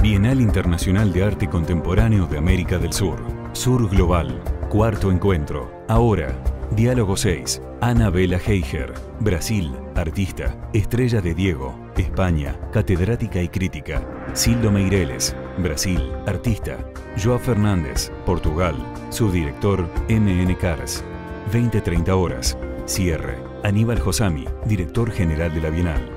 Bienal Internacional de Arte Contemporáneo de América del Sur. Sur Global. Cuarto encuentro. Ahora. Diálogo 6. Ana Bela Heijer. Brasil. Artista. Estrella de Diego. España. Catedrática y crítica. Sildo Meireles. Brasil. Artista. João Fernández. Portugal. Subdirector. MN Cars. 20-30 horas. Cierre. Aníbal Josami. Director General de la Bienal.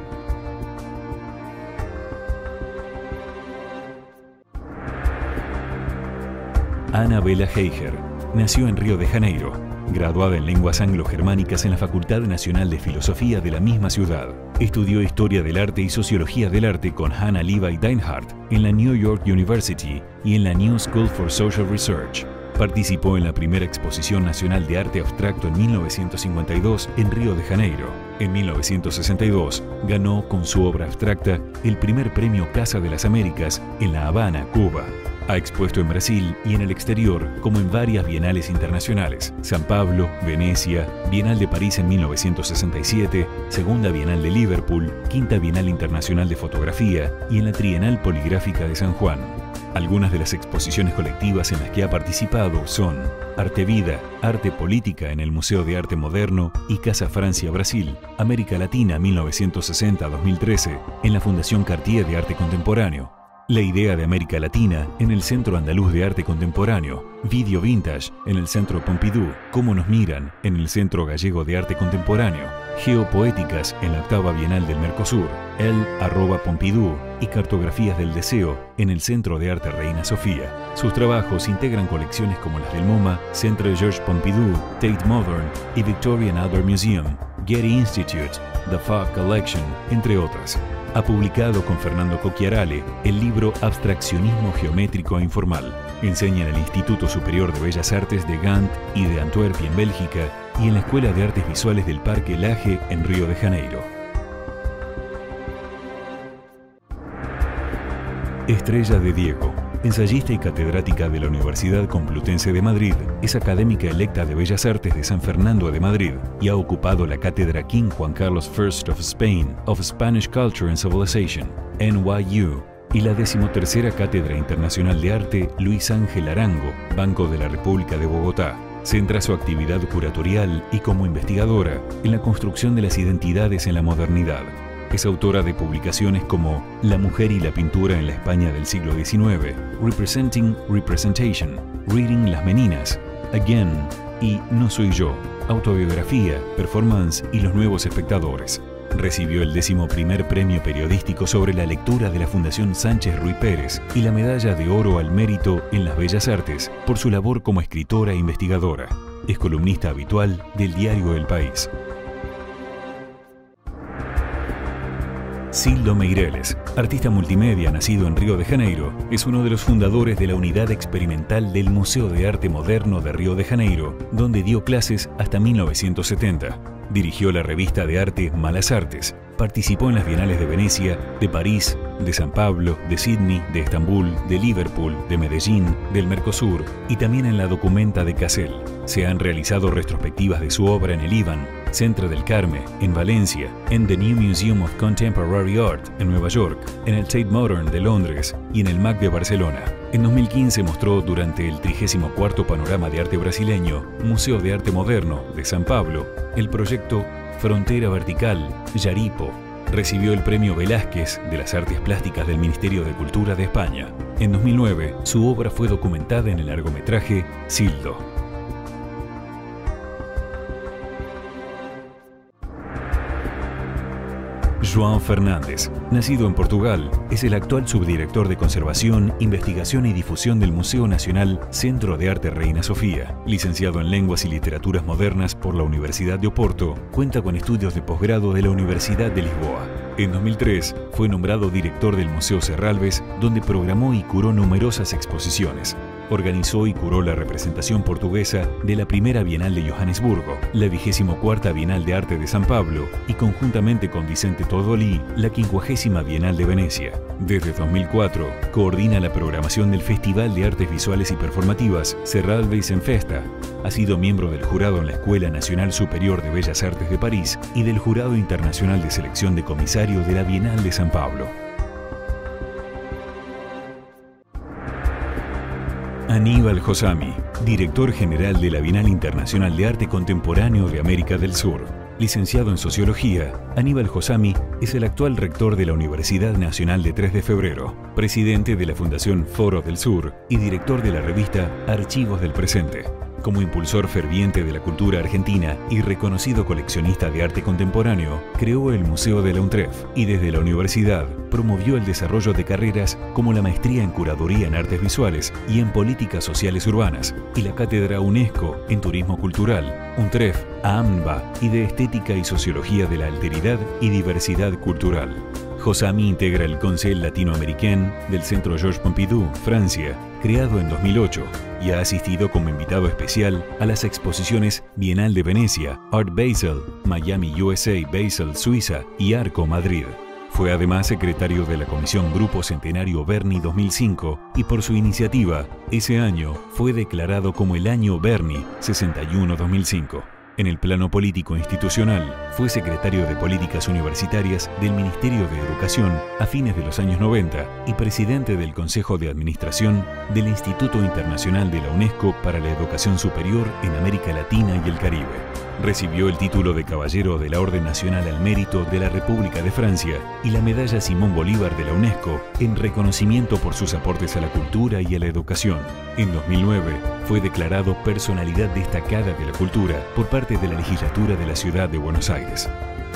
Ana Bela Heijer nació en Río de Janeiro, graduada en lenguas anglo-germánicas en la Facultad Nacional de Filosofía de la misma ciudad. Estudió Historia del Arte y Sociología del Arte con Hannah Levi Deinhardt en la New York University y en la New School for Social Research. Participó en la primera Exposición Nacional de Arte Abstracto en 1952 en Río de Janeiro. En 1962 ganó con su obra abstracta el primer premio Casa de las Américas en La Habana, Cuba. Ha expuesto en Brasil y en el exterior, como en varias bienales internacionales: San Pablo, Venecia, Bienal de París en 1967, Segunda Bienal de Liverpool, Quinta Bienal Internacional de Fotografía y en la Trienal Poligráfica de San Juan. Algunas de las exposiciones colectivas en las que ha participado son Arte Vida, Arte Política en el Museo de Arte Moderno y Casa Francia Brasil, América Latina 1960-2013 en la Fundación Cartier de Arte Contemporáneo, La Idea de América Latina en el Centro Andaluz de Arte Contemporáneo, Video Vintage en el Centro Pompidou, Cómo nos miran en el Centro Gallego de Arte Contemporáneo, Geopoéticas en la Octava Bienal del Mercosur, @Pompidou y Cartografías del Deseo en el Centro de Arte Reina Sofía. Sus trabajos integran colecciones como las del MoMA, Centre Georges Pompidou, Tate Modern y Victorian Albert Museum, Getty Institute, The Fogg Collection, entre otras. Ha publicado con Fernando Cocchiarale el libro Abstraccionismo Geométrico e Informal. Enseña en el Instituto Superior de Bellas Artes de Gand y de Antwerp en Bélgica y en la Escuela de Artes Visuales del Parque Lage en Río de Janeiro. Estrella de Diego. Ensayista y catedrática de la Universidad Complutense de Madrid, es académica electa de Bellas Artes de San Fernando de Madrid y ha ocupado la cátedra King Juan Carlos I of Spain of Spanish Culture and Civilization, NYU, y la 13ª Cátedra Internacional de Arte Luis Ángel Arango, Banco de la República de Bogotá. Centra su actividad curatorial y como investigadora en la construcción de las identidades en la modernidad. Es autora de publicaciones como La mujer y la pintura en la España del siglo XIX, Representing Representation, Reading las Meninas, Again y No soy yo, Autobiografía, Performance y los nuevos espectadores. Recibió el 11º Premio Periodístico sobre la Lectura de la Fundación Sánchez Ruy Pérez y la Medalla de Oro al Mérito en las Bellas Artes por su labor como escritora e investigadora. Es columnista habitual del diario El País. Sildo Meireles, artista multimedia nacido en Río de Janeiro, es uno de los fundadores de la unidad experimental del Museo de Arte Moderno de Río de Janeiro, donde dio clases hasta 1970. Dirigió la revista de arte Malas Artes, participó en las bienales de Venecia, de París, de San Pablo, de Sydney, de Estambul, de Liverpool, de Medellín, del Mercosur y también en la Documenta de Kassel. Se han realizado retrospectivas de su obra en el IVAN, Centre del Carme, en Valencia, en The New Museum of Contemporary Art, en Nueva York, en el Tate Modern de Londres y en el MAC de Barcelona. En 2015 mostró durante el 34º Panorama de Arte Brasileño, Museo de Arte Moderno de San Pablo, el proyecto Frontera Vertical, Yaripo. Recibió el Premio Velázquez de las Artes Plásticas del Ministerio de Cultura de España. En 2009, su obra fue documentada en el largometraje Sildo. João Fernández, nacido en Portugal, es el actual subdirector de Conservación, Investigación y Difusión del Museo Nacional Centro de Arte Reina Sofía. Licenciado en Lenguas y Literaturas Modernas por la Universidad de Oporto, cuenta con estudios de posgrado de la Universidad de Lisboa. En 2003 fue nombrado director del Museo Serralves, donde programó y curó numerosas exposiciones. Organizó y curó la representación portuguesa de la primera Bienal de Johannesburgo, la 24ª Bienal de Arte de San Pablo y conjuntamente con Vicente Todolí, la 50ª Bienal de Venecia. Desde 2004 coordina la programación del Festival de Artes Visuales y Performativas Serralves en Festa. Ha sido miembro del jurado en la Escuela Nacional Superior de Bellas Artes de París y del Jurado Internacional de Selección de Comisarios de la Bienal de San Pablo. Aníbal Josami, director general de la Bienal Internacional de Arte Contemporáneo de América del Sur. Licenciado en Sociología, Aníbal Josami es el actual rector de la Universidad Nacional de 3 de Febrero, presidente de la Fundación Foro del Sur y director de la revista Archivos del Presente. Como impulsor ferviente de la cultura argentina y reconocido coleccionista de arte contemporáneo, creó el Museo de la UNTREF y desde la universidad promovió el desarrollo de carreras como la maestría en curaduría en artes visuales y en políticas sociales urbanas, y la cátedra UNESCO en turismo cultural, UNTREF, AMBA y de estética y sociología de la alteridad y diversidad cultural. Josami integra el Conseil Latino-Américain del Centro Georges Pompidou, Francia, creado en 2008, y ha asistido como invitado especial a las exposiciones Bienal de Venecia, Art Basel, Miami, USA, Basel, Suiza y Arco, Madrid. Fue además secretario de la Comisión Grupo Centenario Berni 2005 y por su iniciativa, ese año fue declarado como el Año Berni 61-2005. En el plano político institucional, fue secretario de Políticas Universitarias del Ministerio de Educación a fines de los años 90 y presidente del Consejo de Administración del Instituto Internacional de la UNESCO para la Educación Superior en América Latina y el Caribe. Recibió el título de Caballero de la Orden Nacional al Mérito de la República de Francia y la Medalla Simón Bolívar de la UNESCO en reconocimiento por sus aportes a la cultura y a la educación. En 2009, fue declarado Personalidad Destacada de la Cultura por parte de la Legislatura de la Ciudad de Buenos Aires.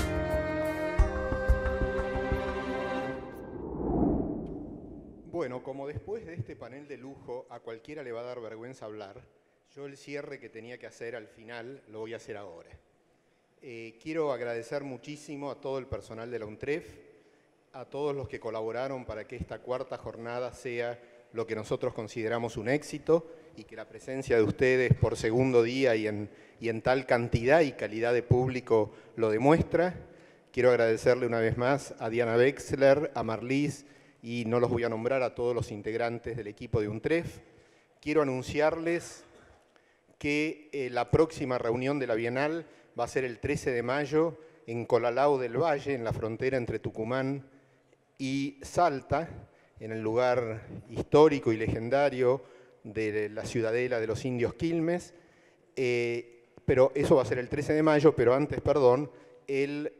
Bueno, como después de este panel de lujo a cualquiera le va a dar vergüenza hablar, yo el cierre que tenía que hacer al final lo voy a hacer ahora. Quiero agradecer muchísimo a todo el personal de la UNTREF, a todos los que colaboraron para que esta cuarta jornada sea lo que nosotros consideramos un éxito y que la presencia de ustedes por segundo día y en tal cantidad y calidad de público lo demuestra. Quiero agradecerle una vez más a Diana Wexler, a Marlis y no los voy a nombrar a todos los integrantes del equipo de UNTREF. Quiero anunciarles que la próxima reunión de la Bienal va a ser el 13 de mayo en Colalao del Valle, en la frontera entre Tucumán y Salta, en el lugar histórico y legendario de la ciudadela de los indios Quilmes. Pero eso va a ser el 13 de mayo, pero antes, perdón, el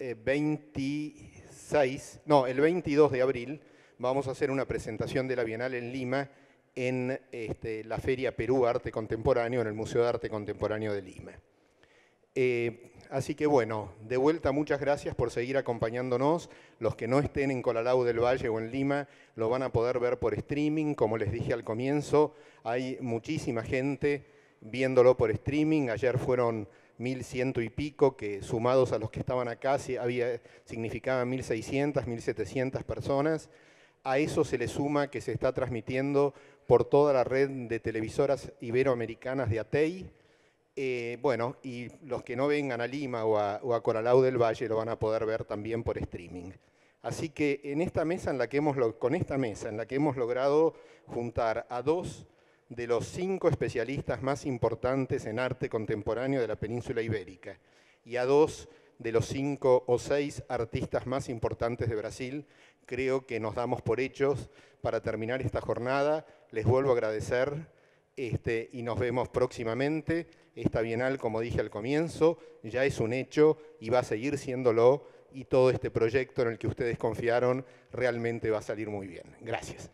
22 de abril vamos a hacer una presentación de la Bienal en Lima en la Feria Perú Arte Contemporáneo, en el Museo de Arte Contemporáneo de Lima. Así que bueno, de vuelta muchas gracias por seguir acompañándonos. Los que no estén en Colalao del Valle o en Lima lo van a poder ver por streaming, como les dije al comienzo, hay muchísima gente viéndolo por streaming. Ayer fueron 1.100 y pico, que sumados a los que estaban acá significaban 1.600, 1.700 personas. A eso se le suma que se está transmitiendo por toda la red de televisoras iberoamericanas de ATEI. Bueno, y los que no vengan a Lima o a Colalao del Valle lo van a poder ver también por streaming. Así que con esta mesa en la que hemos logrado juntar a 2 de los 5 especialistas más importantes en arte contemporáneo de la península ibérica y a 2 de los 5 o 6 artistas más importantes de Brasil, creo que nos damos por hechos para terminar esta jornada. Les vuelvo a agradecer y nos vemos próximamente. Esta Bienal, como dije al comienzo, ya es un hecho y va a seguir siéndolo, y todo este proyecto en el que ustedes confiaron realmente va a salir muy bien. Gracias.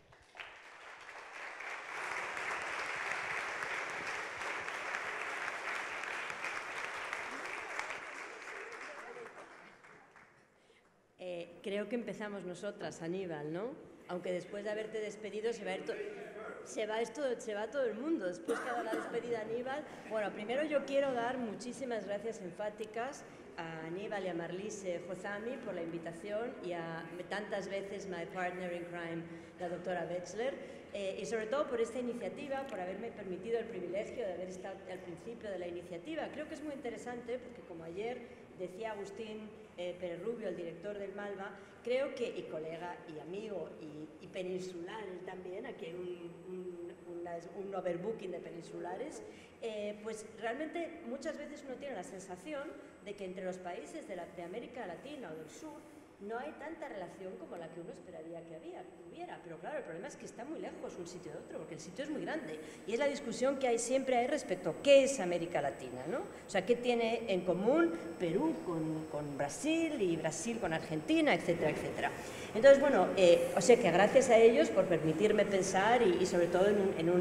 Creo que empezamos nosotras, Aníbal, ¿no? Aunque después de haberte despedido se va todo el mundo. Después que haga la despedida Aníbal. Bueno, primero yo quiero dar muchísimas gracias enfáticas a Aníbal y a Marlise Josami por la invitación y a tantas veces my partner in crime, la doctora Wexler, y sobre todo por esta iniciativa, por haberme permitido el privilegio de haber estado al principio de la iniciativa. Creo que es muy interesante porque, como ayer decía Agustín Pérez Rubio, el director del Malva, creo que, y colega y amigo y peninsular él también, aquí hay un overbooking de peninsulares, pues realmente muchas veces uno tiene la sensación de que entre los países de América Latina o del Sur no hay tanta relación como la que uno esperaría que hubiera, pero claro, el problema es que está muy lejos un sitio de otro, porque el sitio es muy grande, y es la discusión que siempre hay respecto a qué es América Latina, ¿no? O sea, qué tiene en común Perú con Brasil, y Brasil con Argentina, etcétera, etcétera. Entonces, bueno, o sea que gracias a ellos por permitirme pensar, y sobre todo en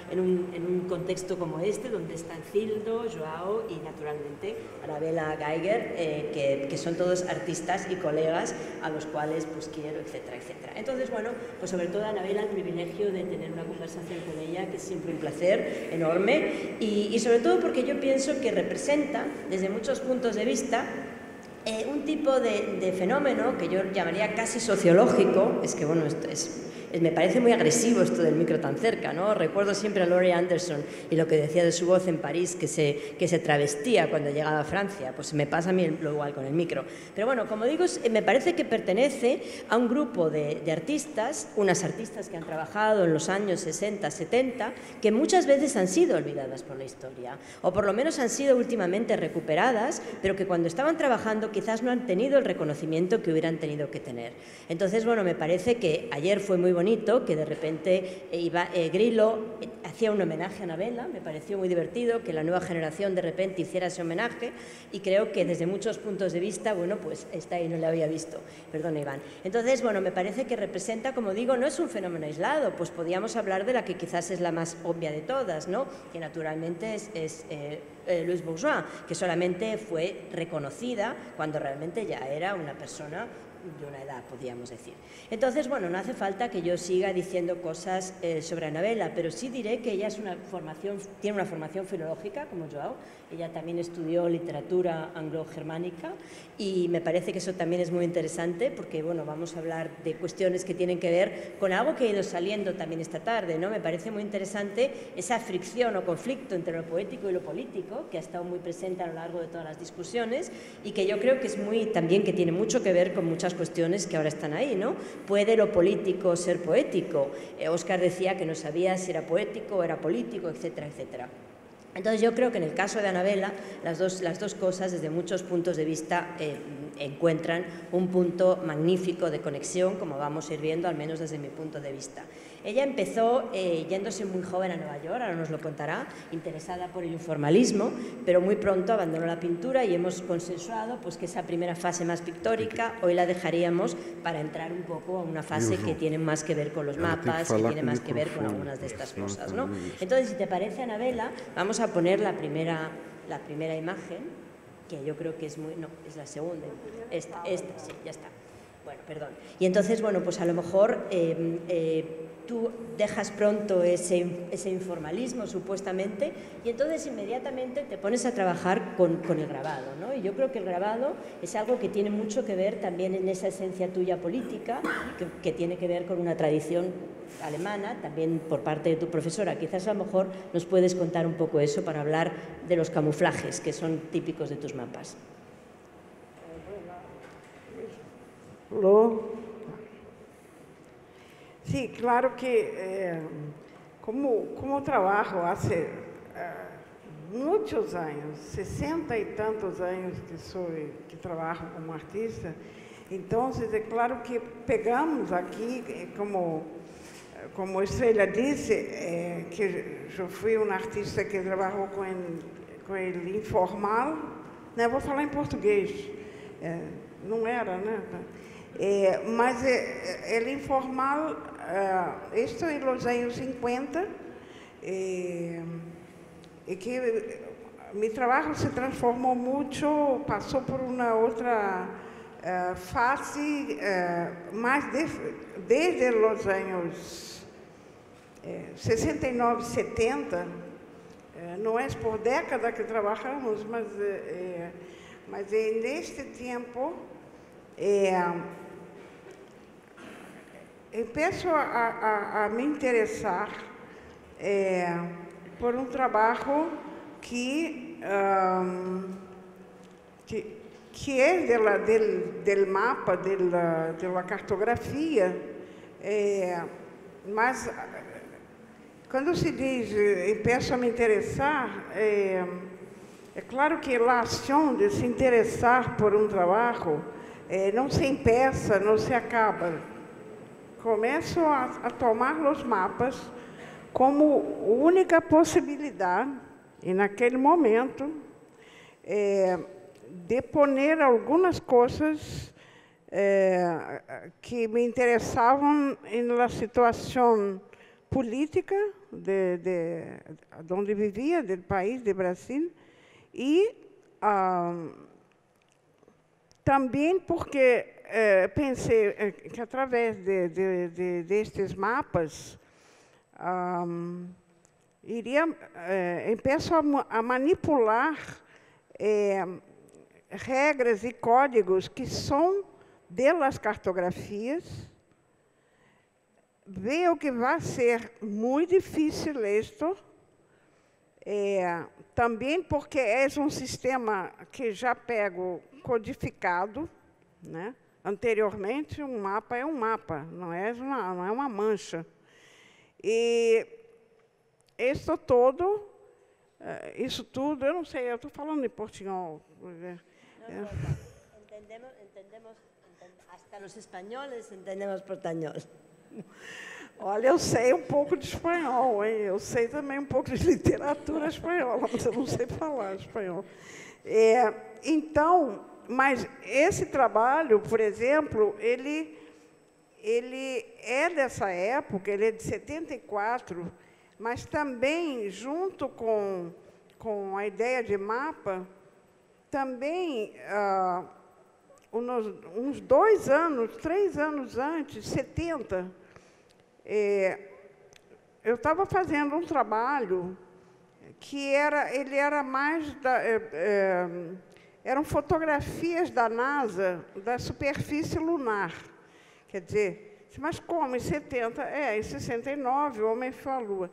un contexto como este, donde están Cildo, Joao y naturalmente Anabela Geiger, que son todos artistas y colegas a los cuales pues quiero, etcétera, etcétera. Entonces, bueno, pues sobre todo a Anabela el privilegio de tener una conversación con ella, que es siempre un placer enorme, y sobre todo porque yo pienso que representa, desde muchos puntos de vista, un tipo de fenómeno que yo llamaría casi sociológico. Es que, bueno, me parece muy agresivo esto del micro tan cerca, ¿no? Recuerdo siempre a Laurie Anderson y lo que decía de su voz en París, que se travestía cuando llegaba a Francia. Pues me pasa a mí lo igual con el micro. Pero bueno, como digo, me parece que pertenece a un grupo de artistas, unas artistas que han trabajado en los años 60, 70, que muchas veces han sido olvidadas por la historia, o por lo menos han sido últimamente recuperadas, pero que cuando estaban trabajando quizás no han tenido el reconocimiento que hubieran tenido que tener. Entonces, bueno, me parece que ayer fue muy bonito que de repente Grillo hacía un homenaje a Anabela. Me pareció muy divertido que la nueva generación de repente hiciera ese homenaje, y creo que desde muchos puntos de vista, bueno, pues está ahí, no la había visto, perdón, Iván. Entonces, bueno, me parece que representa, como digo, no es un fenómeno aislado, pues podríamos hablar de la que quizás es la más obvia de todas, ¿no? Que naturalmente es Louise Bourgeois, que solamente fue reconocida cuando realmente ya era una persona de una edad, podríamos decir. Entonces, bueno, no hace falta que yo siga diciendo cosas sobre Anabela, pero sí diré que ella tiene una formación filológica, como Joao. Ella también estudió literatura anglo-germánica, y me parece que eso también es muy interesante, porque, bueno, vamos a hablar de cuestiones que tienen que ver con algo que ha ido saliendo también esta tarde, ¿no? Me parece muy interesante esa fricción o conflicto entre lo poético y lo político, que ha estado muy presente a lo largo de todas las discusiones, y que yo creo que es también que tiene mucho que ver con muchas cuestiones que ahora están ahí, ¿no? ¿Puede lo político ser poético? Óscar decía que no sabía si era poético o era político, etcétera, etcétera. Entonces, yo creo que en el caso de Anabela, las dos cosas, desde muchos puntos de vista, encuentran un punto magnífico de conexión, como vamos a ir viendo, al menos desde mi punto de vista. Ella empezó yéndose muy joven a Nueva York, ahora nos lo contará, interesada por el informalismo, pero muy pronto abandonó la pintura, y hemos consensuado pues, que esa primera fase más pictórica hoy la dejaríamos para entrar un poco a una fase que tiene más que ver con los mapas, que tiene más que ver con algunas de estas cosas, ¿no? Entonces, si te parece, Anabela, vamos a poner la primera imagen, que yo creo que es muy... No, es la segunda. Esta, sí, ya está. Bueno, perdón. Y entonces, bueno, pues a lo mejor tú dejas pronto ese informalismo, supuestamente, y entonces inmediatamente te pones a trabajar con el grabado, ¿no? Y yo creo que el grabado es algo que tiene mucho que ver también en esa esencia tuya política, que tiene que ver con una tradición alemana, también por parte de tu profesora. Quizás a lo mejor nos puedes contar un poco eso para hablar de los camuflajes que son típicos de tus mapas. Sí, claro que como trabajo hace muchos años, 60 y tantos años que trabajo como artista, entonces es claro que pegamos aquí, como Estrella dice, que yo fui un artista que trabajó com el informal, né? Vou falar em português, não era, né? Mas el informal, esto en los años 50, y que mi trabajo se transformó mucho, pasó por una otra fase, más desde los años 69, 70, no es por década que trabajamos, mas en este tiempo empiezo a me interessar por um trabalho que é del mapa, da cartografia, mas quando se diz empiezo a me interessar, é claro que a ação de se interessar por um trabalho não se empeça, não se acaba. Começo a tomar os mapas como única possibilidade, e naquele momento, de poner algumas coisas que me interessavam na situação política de onde vivia, do país, do Brasil, e também porque pensei que, através destes mapas, empiezo a manipular regras e códigos que são das cartografias. Veo que vai ser muito difícil isto, também porque é um sistema que já pego codificado, né? Anteriormente, um mapa é um mapa, não é uma mancha. E isso tudo, eu não sei, eu estou falando em portunhol. Entendemos, hasta os espanhóis entendemos portanhol. Olha, eu sei um pouco de espanhol, hein? Eu sei também um pouco de literatura espanhola, mas eu não sei falar espanhol. Então, mas esse trabalho, por exemplo, ele é dessa época, ele é de 74, mas também, junto com a ideia de mapa, também, uns 2 anos, 3 anos antes, 70, eu estava fazendo um trabalho que ele era mais eram fotografias da NASA da superfície lunar. Quer dizer, mas como em 70? Em 69 o homem foi à Lua.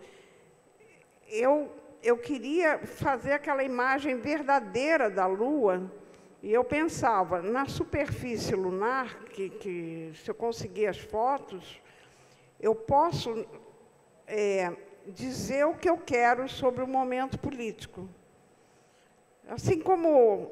Eu queria fazer aquela imagem verdadeira da Lua, e eu pensava, na superfície lunar, que se eu conseguir as fotos, eu posso dizer o que eu quero sobre o momento político. Assim como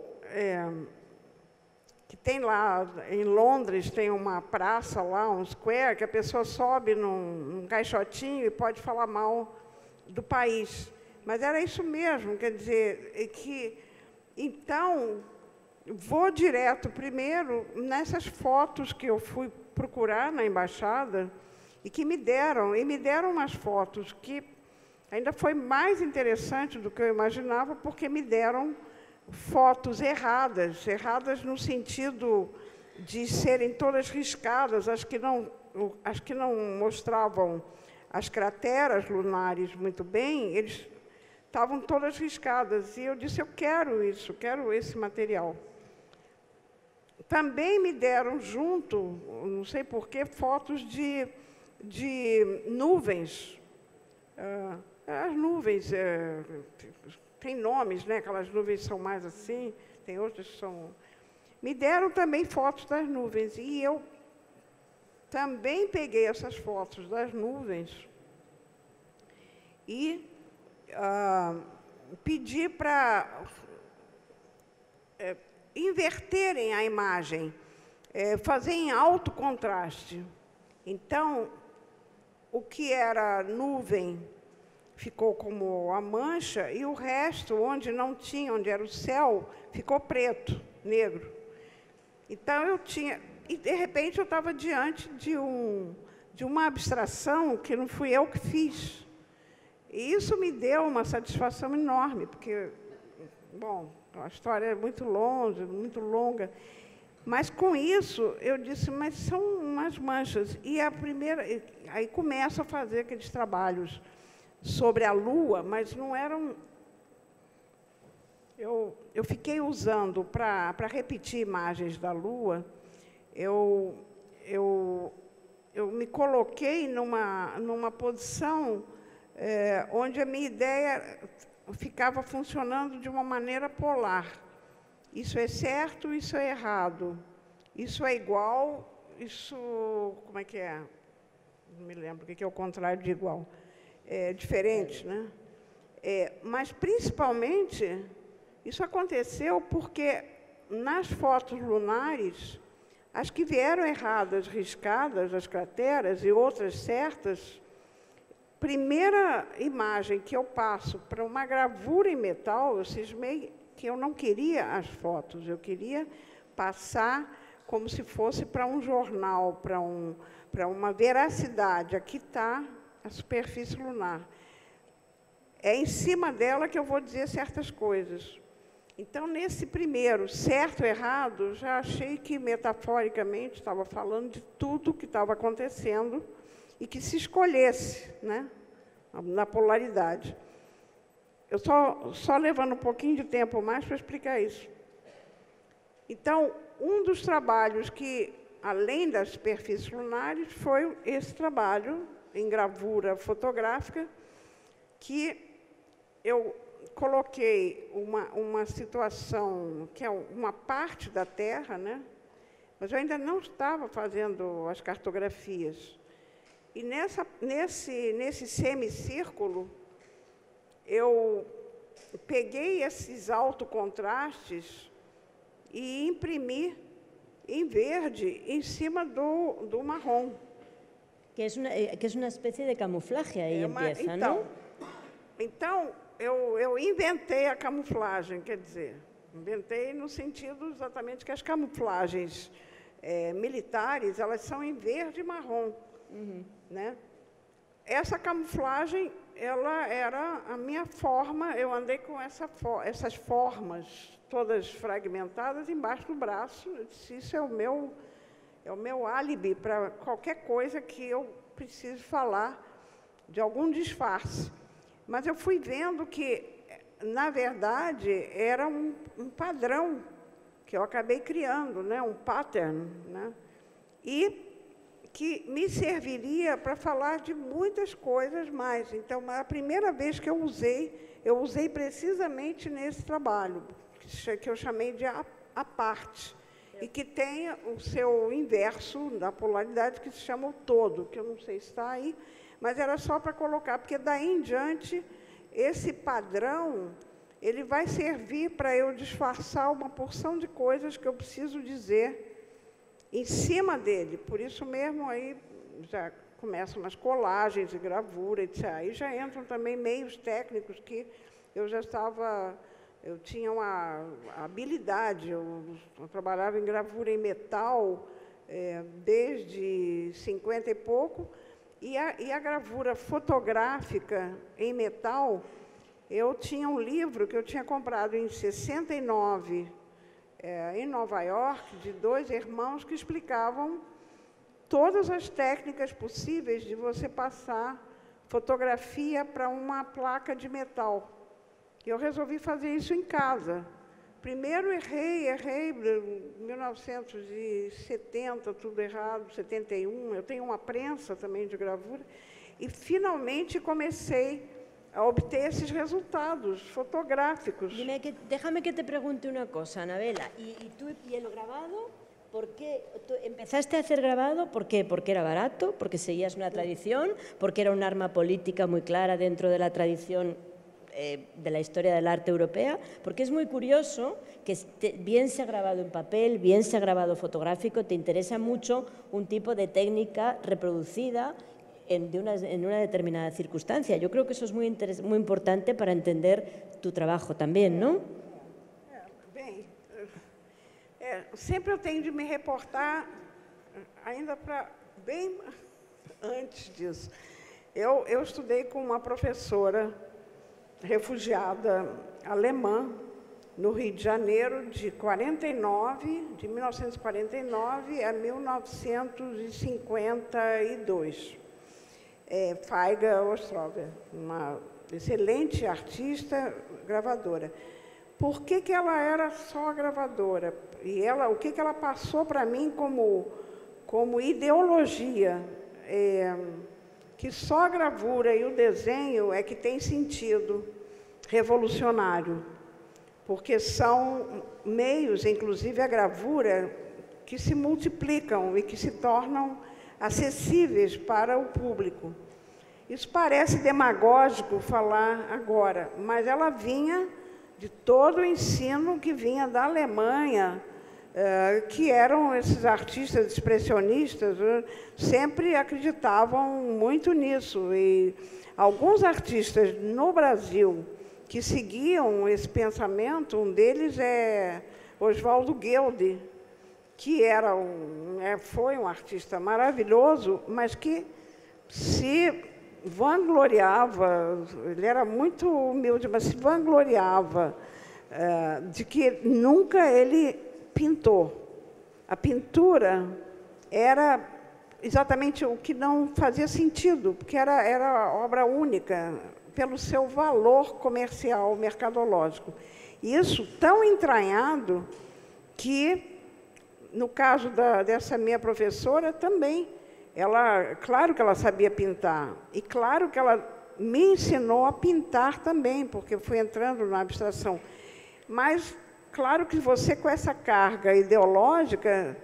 que tem lá em Londres, tem uma praça lá, um square, que a pessoa sobe num caixotinho e pode falar mal do país. Mas era isso mesmo, quer dizer, então, vou direto primeiro nessas fotos que eu fui procurar na embaixada e que me deram umas fotos que ainda foi mais interessante do que eu imaginava, porque me deram fotos erradas no sentido de serem todas riscadas, as que não mostravam as crateras lunares muito bem, eles estavam todas riscadas. E eu disse, eu quero isso, quero esse material. Também me deram junto, não sei porquê, fotos de nuvens. As nuvens tem nomes, né? Aquelas nuvens são mais assim, tem outras que são... Me deram também fotos das nuvens, e eu também peguei essas fotos das nuvens e pedi para inverterem a imagem, fazer em alto contraste. Então, o que era nuvem ficou como a mancha, e o resto, onde não tinha, onde era o céu, ficou preto, negro. Então, e de repente eu estava diante de uma abstração que não fui eu que fiz. E isso me deu uma satisfação enorme, porque, bom, a história é muito longa, mas com isso eu disse, mas são umas manchas. E aí começo a fazer aqueles trabalhos sobre a Lua, mas não eram... Eu fiquei usando, para repetir imagens da Lua, eu me coloquei numa posição onde a minha ideia ficava funcionando de uma maneira polar. Isso é certo, isso é errado. Isso é igual, isso... Como é que é? Não me lembro o que é o contrário de igual. É diferente, né? Mas, principalmente, isso aconteceu porque, nas fotos lunares, As que vieram erradas, riscadas, as crateras, e outras certas, primeira imagem que eu passo para uma gravura em metal, eu cismei que eu não queria as fotos, eu queria passar como se fosse para um jornal, para uma veracidade. Aqui está a superfície lunar. É em cima dela que eu vou dizer certas coisas. Então, nesse primeiro, certo ou errado, já achei que, metaforicamente, estava falando de tudo que estava acontecendo e que se escolhesse, né, na polaridade. Eu só levando um pouquinho de tempo mais para explicar isso. Então, um dos trabalhos que, além das superfícies lunares, foi esse trabalho em gravura fotográfica, que eu coloquei uma situação que é uma parte da Terra, né? Mas eu ainda não estava fazendo as cartografias. E nesse semicírculo, eu peguei esses autocontrastes e imprimi em verde em cima do marrom. Que es una especie de camuflaje ahí empieza, ¿no? Então, eu inventei a camuflagem, quer dizer, inventei no sentido exatamente que as camuflagens militares, elas são em verde e marrom, né? Essa camuflagem, ela era a minha forma, eu andei com essas formas todas fragmentadas embaixo do braço. Eu disse, isso é o meu álibi para qualquer coisa que eu precise falar de algum disfarce. Mas eu fui vendo que, na verdade, era um padrão que eu acabei criando, né? Um pattern, né? E que me serviria para falar de muitas coisas mais. Então, a primeira vez que eu usei precisamente nesse trabalho, que eu chamei de a parte, e que tem o seu inverso da polaridade, que se chama o todo, que eu não sei se está aí, mas era só para colocar, porque daí em diante, esse padrão, ele vai servir para eu disfarçar uma porção de coisas que eu preciso dizer em cima dele. Por isso mesmo, aí já começam as colagens e gravura, etc. Aí já entram também meios técnicos que eu tinha uma habilidade, eu trabalhava em gravura em metal desde 50 e pouco, e a gravura fotográfica em metal, eu tinha um livro que eu tinha comprado em 69, em Nova York, de 2 irmãos que explicavam todas as técnicas possíveis de você passar fotografia para uma placa de metal. Eu resolvi fazer isso em casa. Primeiro errei, 1970, tudo errado, 71, eu tenho uma prensa também de gravura, e finalmente comecei a obter esses resultados fotográficos. Déjame que te pregunte una cosa, Anabela. ¿Y el grabado? ¿Por qué empezaste a hacer grabado? ¿Por qué? ¿Porque era barato? ¿Porque seguías una tradición? ¿Porque era un arma política muy clara dentro de la tradición de la historia del arte europea? Porque es muy curioso que bien se ha grabado en papel, bien se ha grabado fotográfico, te interesa mucho un tipo de técnica reproducida en una determinada circunstancia. Yo creo que eso es muy importante para entender tu trabajo también, ¿no? Sempre eu tenho de me reportar ainda para bem antes disso. Eu estudei com uma professora refugiada alemã no Rio de Janeiro, de 1949 a 1952. Faiga Ostrover, uma excelente artista gravadora. Por que ela era só gravadora? E o que ela passou para mim como ideologia? Que só a gravura e o desenho é que tem sentido revolucionário, porque são meios, inclusive a gravura, que se multiplicam e que se tornam acessíveis para o público. Isso parece demagógico falar agora, mas ela vinha de todo o ensino que vinha da Alemanha, que eram esses artistas expressionistas, sempre acreditavam muito nisso. E alguns artistas no Brasil que seguiam esse pensamento, um deles é Oswaldo Guilde, que foi um artista maravilhoso, mas que se vangloriava, ele era muito humilde, mas se vangloriava de que nunca ele pintou. A pintura era exatamente o que não fazia sentido, porque era obra única, pelo seu valor comercial, mercadológico. E isso tão entranhado que, no caso dessa minha professora, também, claro que ela sabia pintar, e claro que ela me ensinou a pintar também, porque eu fui entrando na abstração. Mas, claro que você, com essa carga ideológica,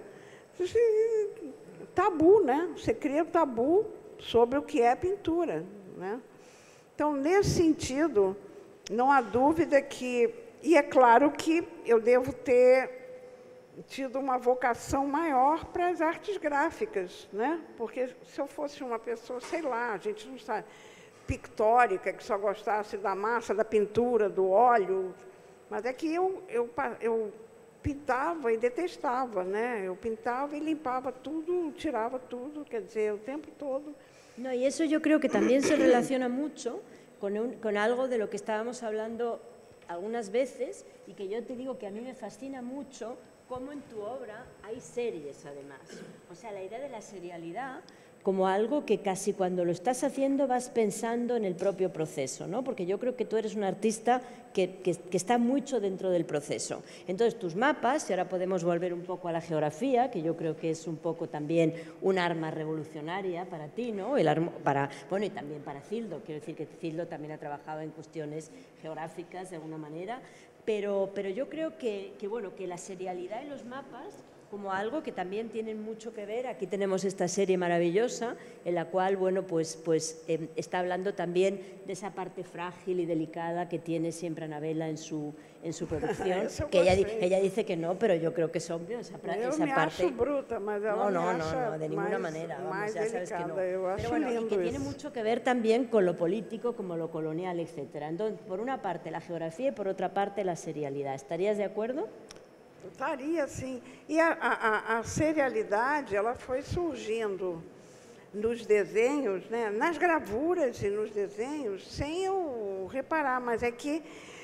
tabu, né? Você cria um tabu sobre o que é pintura, né? Então, nesse sentido, não há dúvida que... E é claro que eu devo ter tido uma vocação maior para as artes gráficas, né? Porque se eu fosse uma pessoa, sei lá, a gente não sabe, pictórica, que só gostasse da massa, da pintura, do óleo, mas é que eu pintava e detestava, né? Eu pintava e limpava tudo, tirava tudo, quer dizer, o tempo todo. No, y eso yo creo que también se relaciona mucho con algo de lo que estábamos hablando algunas veces y que yo te digo que a mí me fascina mucho cómo en tu obra hay series, además. O sea, la idea de la serialidad como algo que casi cuando lo estás haciendo vas pensando en el propio proceso, ¿no? Porque yo creo que tú eres un artista que está mucho dentro del proceso. Entonces, tus mapas, y ahora podemos volver un poco a la geografía, que yo creo que es un poco también un arma revolucionaria para ti, ¿no? Bueno, y también para Cildo. Quiero decir que Cildo también ha trabajado en cuestiones geográficas de alguna manera, pero yo creo que la serialidad en los mapas como algo que también tienen mucho que ver. Aquí tenemos esta serie maravillosa en la cual, bueno, pues está hablando también de esa parte frágil y delicada que tiene siempre Anabela en su producción, que ella dice que no, pero yo creo que es obvio esa parte. Acho bruta, mas ela no, de ninguna manera, vamos, ya sabes que no. Pero bueno, y que tiene eso. mucho que ver también con lo político, como lo colonial, etcétera. Entonces, por una parte la geografía y por otra parte la serialidad. ¿Estarías de acuerdo? Estaria, sim. E a serialidade, ela foi surgindo nos desenhos, né? Nas gravuras e nos desenhos, sem eu reparar, mas é que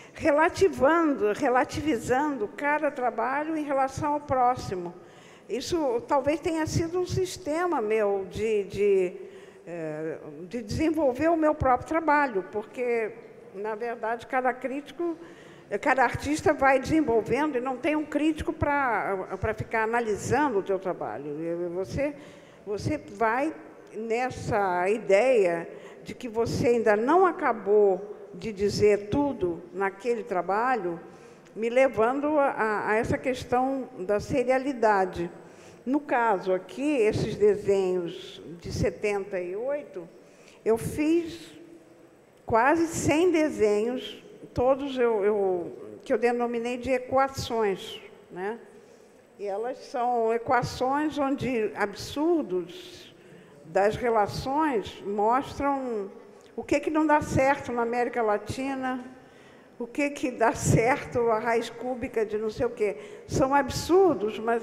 relativizando cada trabalho em relação ao próximo. Isso talvez tenha sido um sistema meu de desenvolver o meu próprio trabalho, porque, na verdade, cada artista vai desenvolvendo e não tem um crítico para ficar analisando o teu trabalho. Você vai nessa ideia de que você ainda não acabou de dizer tudo naquele trabalho, me levando a essa questão da serialidade. No caso aqui, esses desenhos de 78, eu fiz quase 100 desenhos, todos que eu denominei de equações, né? E elas são equações onde absurdos das relações mostram o que não dá certo na América Latina, o que dá certo a raiz cúbica de não sei o quê. São absurdos, mas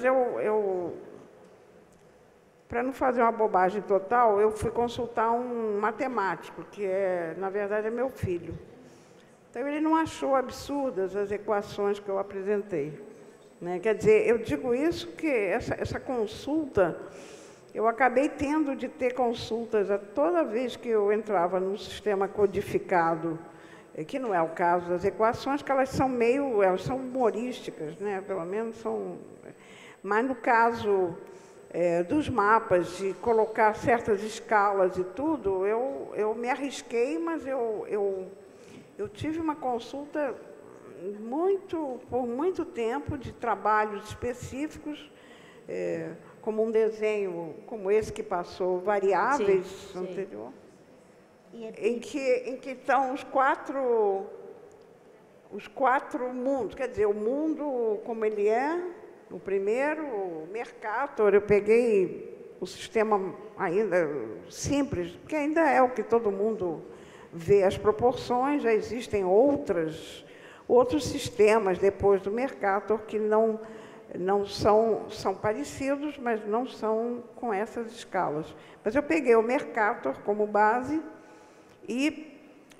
para não fazer uma bobagem total, eu fui consultar um matemático, que na verdade é meu filho. Então, ele não achou absurdas as equações que eu apresentei, né? Quer dizer, eu digo isso que essa consulta, eu acabei tendo de ter consultas toda vez que eu entrava num sistema codificado, que não é o caso das equações, que elas são humorísticas, né? Pelo menos são. Mas no caso dos mapas, de colocar certas escalas e tudo, eu me arrisquei, mas eu tive uma consulta por muito tempo de trabalhos específicos, como um desenho como esse que passou, variáveis, sim. anterior, em que estão os quatro mundos, quer dizer, o mundo como ele é, O primeiro, o Mercator, eu peguei o sistema ainda simples, que ainda é o que todo mundo vê as proporções, já existem outros sistemas depois do Mercator que não são parecidos, mas não são com essas escalas. Mas eu peguei o Mercator como base e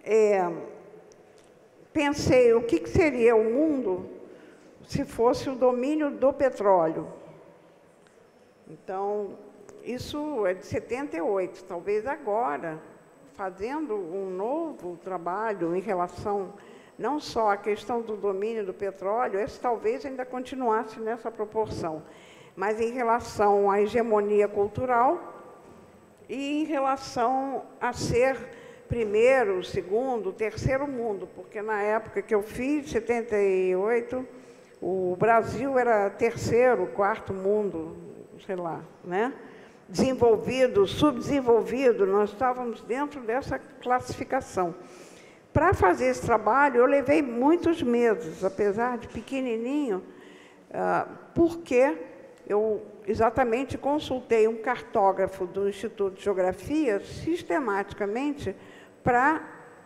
pensei o que seria o mundo se fosse o domínio do petróleo. Então, isso é de 78. Talvez agora, fazendo um novo trabalho em relação não só à questão do domínio do petróleo, esse talvez ainda continuasse nessa proporção, mas em relação à hegemonia cultural e em relação a ser primeiro, segundo, terceiro mundo, porque na época que eu fiz, 78, o Brasil era terceiro, quarto mundo, sei lá, né? Desenvolvido, subdesenvolvido, nós estávamos dentro dessa classificação. Para fazer esse trabalho, eu levei muitos meses, apesar de pequenininho, porque eu exatamente consultei um cartógrafo do Instituto de Geografia sistematicamente para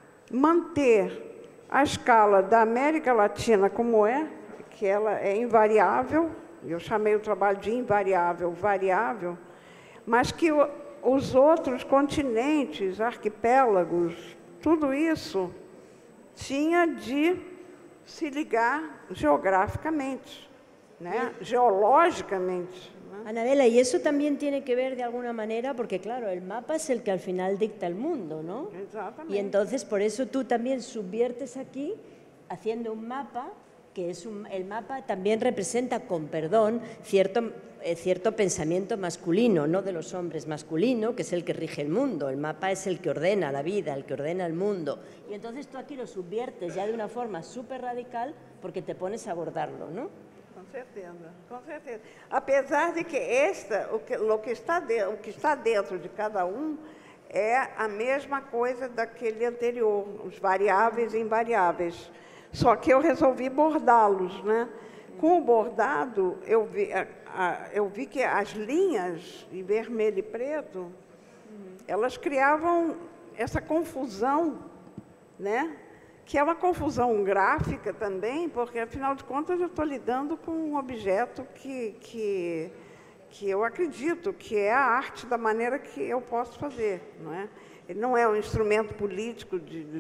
manter a escala da América Latina como é, que ela é invariável, eu chamei o trabalho de invariável, variável, mas que os outros continentes, arquipélagos, tudo isso tinha de se ligar geograficamente, né? Geológicamente. Anabela, y eso también tiene que ver de alguna manera, porque claro, el mapa es el que al final dicta el mundo, ¿no? Exactamente. Y entonces por eso tú también subviertes aquí, haciendo un mapa, que es el mapa también representa, con perdón, cierto pensamiento masculino, no de los hombres, masculino, que es el que rige el mundo. El mapa es el que ordena la vida, el que ordena el mundo. Y entonces tú aquí lo subviertes ya de una forma súper radical porque te pones a abordarlo, ¿no? Com certeza, com certeza. Apesar de que o que está dentro de cada um é a mesma coisa daquele anterior, os variáveis e invariáveis. Só que eu resolvi bordá-los, né? Com o bordado, eu vi que as linhas em vermelho e preto, elas criavam essa confusão, né? Que é uma confusão gráfica também, porque, afinal de contas, eu estou lidando com um objeto que eu acredito que é a arte da maneira que eu posso fazer, não é? Ele não é um instrumento político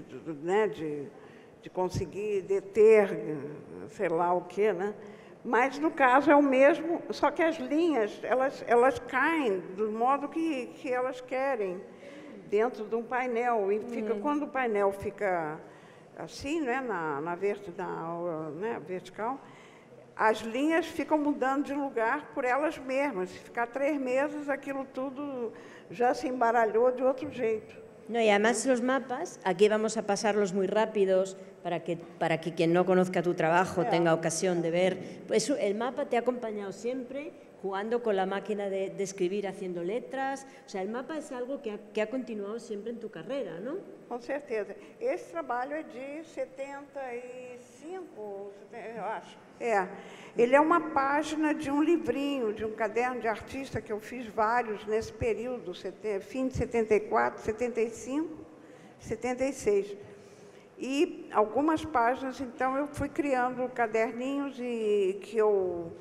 de conseguir deter, sei lá o quê, né? Mas, no caso, é o mesmo, só que as linhas, elas caem do modo que elas querem, dentro de um painel. E quando o painel fica assim, né, na vertical, as linhas ficam mudando de lugar por elas mesmas. Se ficar 3 meses, aquilo tudo já se embaralhou de outro jeito. No, y además los mapas, aquí vamos a pasarlos muy rápidos para que quien no conozca tu trabajo tenga ocasión de ver. Pues el mapa te ha acompañado siempre, jugando con la máquina de escribir, haciendo letras. O sea, el mapa es algo que ha continuado siempre en tu carrera, ¿no? Com certeza. Esse trabalho é de 75, eu acho. Ele é uma página de um livrinho, de um caderno de artista que eu fiz vários nesse período, fim de 74, 75, 76. E algumas páginas, então, eu fui criando caderninhos que eu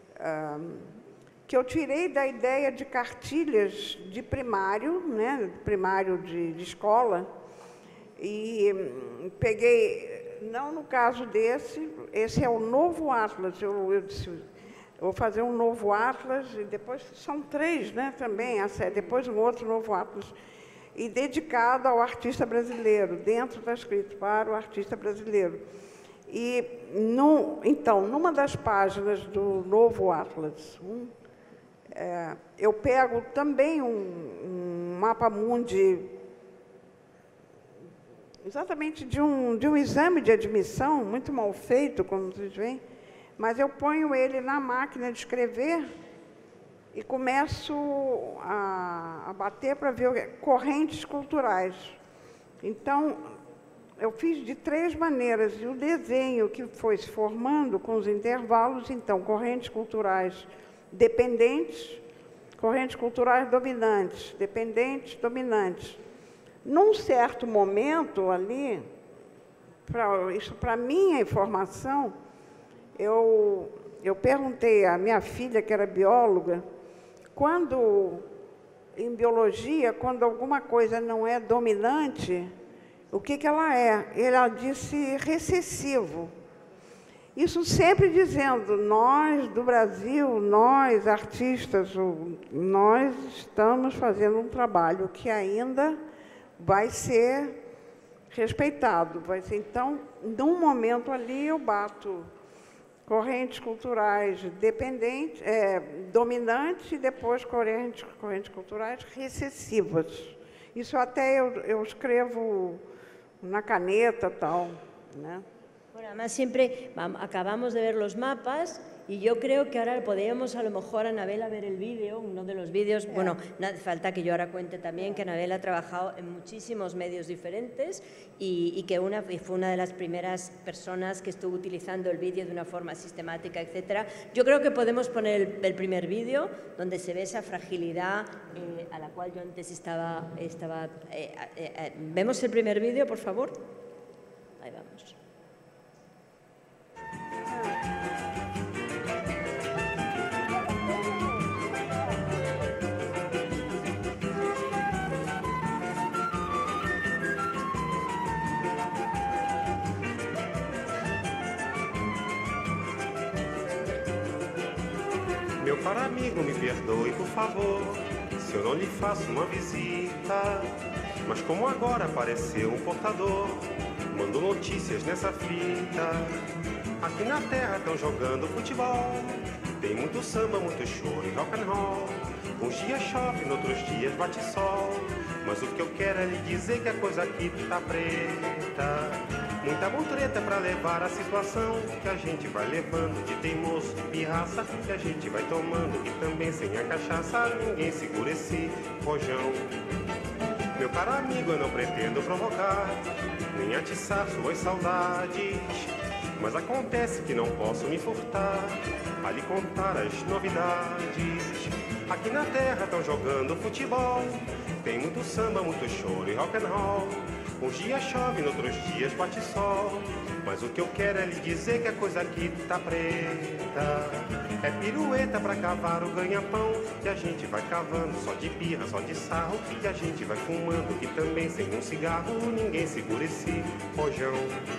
tirei da ideia de cartilhas de primário, né, primário de escola, e peguei, não no caso esse é o novo Atlas, eu disse, eu vou fazer um novo Atlas, e depois são 3, né, também, depois um outro novo Atlas, e dedicado ao artista brasileiro, dentro está escrito para o artista brasileiro. E, então, numa das páginas do novo Atlas, eu pego também um mapa mundi, exatamente de um exame de admissão, muito mal feito, como vocês veem, mas eu ponho ele na máquina de escrever e começo a bater para ver correntes culturais. Então, eu fiz de 3 maneiras, e o desenho que foi se formando com os intervalos, então, correntes culturais dependentes, correntes culturais dominantes, dependentes, dominantes. Num certo momento ali, isso para minha informação, eu perguntei à minha filha, que era bióloga, em biologia, quando alguma coisa não é dominante, o que ela é? Ela disse recessivo. Isso sempre dizendo, nós do Brasil, nós artistas, nós estamos fazendo um trabalho que ainda vai ser respeitado. Vai ser, então, num momento ali, eu bato correntes culturais dependentes, dominantes, e depois correntes culturais recessivas. Isso até eu escrevo na caneta, tal, né? Bueno, además siempre acabamos de ver los mapas y yo creo que ahora podríamos a lo mejor, Anabela, ver el vídeo, uno de los vídeos. Bueno, no hace falta que yo ahora cuente también que Anabela ha trabajado en muchísimos medios diferentes y que fue una de las primeras personas que estuvo utilizando el vídeo de una forma sistemática, etcétera. Yo creo que podemos poner el primer vídeo donde se ve esa fragilidad a la cual yo antes estaba ¿Vemos el primer vídeo, por favor? Ahí vamos. Meu caro amigo, me perdoe, por favor, se eu não lhe faço uma visita. Mas como agora apareceu um portador, mando notícias nessa fita. Aqui na terra estão jogando futebol, tem muito samba, muito choro e rock and roll. Uns dias chove, noutros dias bate sol, mas o que eu quero é lhe dizer que a coisa aqui tá preta. Muita mutreta pra levar a situação que a gente vai levando de teimoso, de pirraça, que a gente vai tomando, e também sem a cachaça ninguém segura esse rojão. Meu caro amigo, eu não pretendo provocar, nem atiçar suas saudades, mas acontece que não posso me furtar a lhe contar as novidades. Aqui na terra estão jogando futebol, tem muito samba, muito choro e rock and roll. Uns dias chove, noutros dias bate sol, mas o que eu quero é lhe dizer que a coisa aqui tá preta. É pirueta pra cavar o ganha-pão, que a gente vai cavando só de birra, só de sarro, e a gente vai fumando, que também sem um cigarro ninguém segura esse rojão.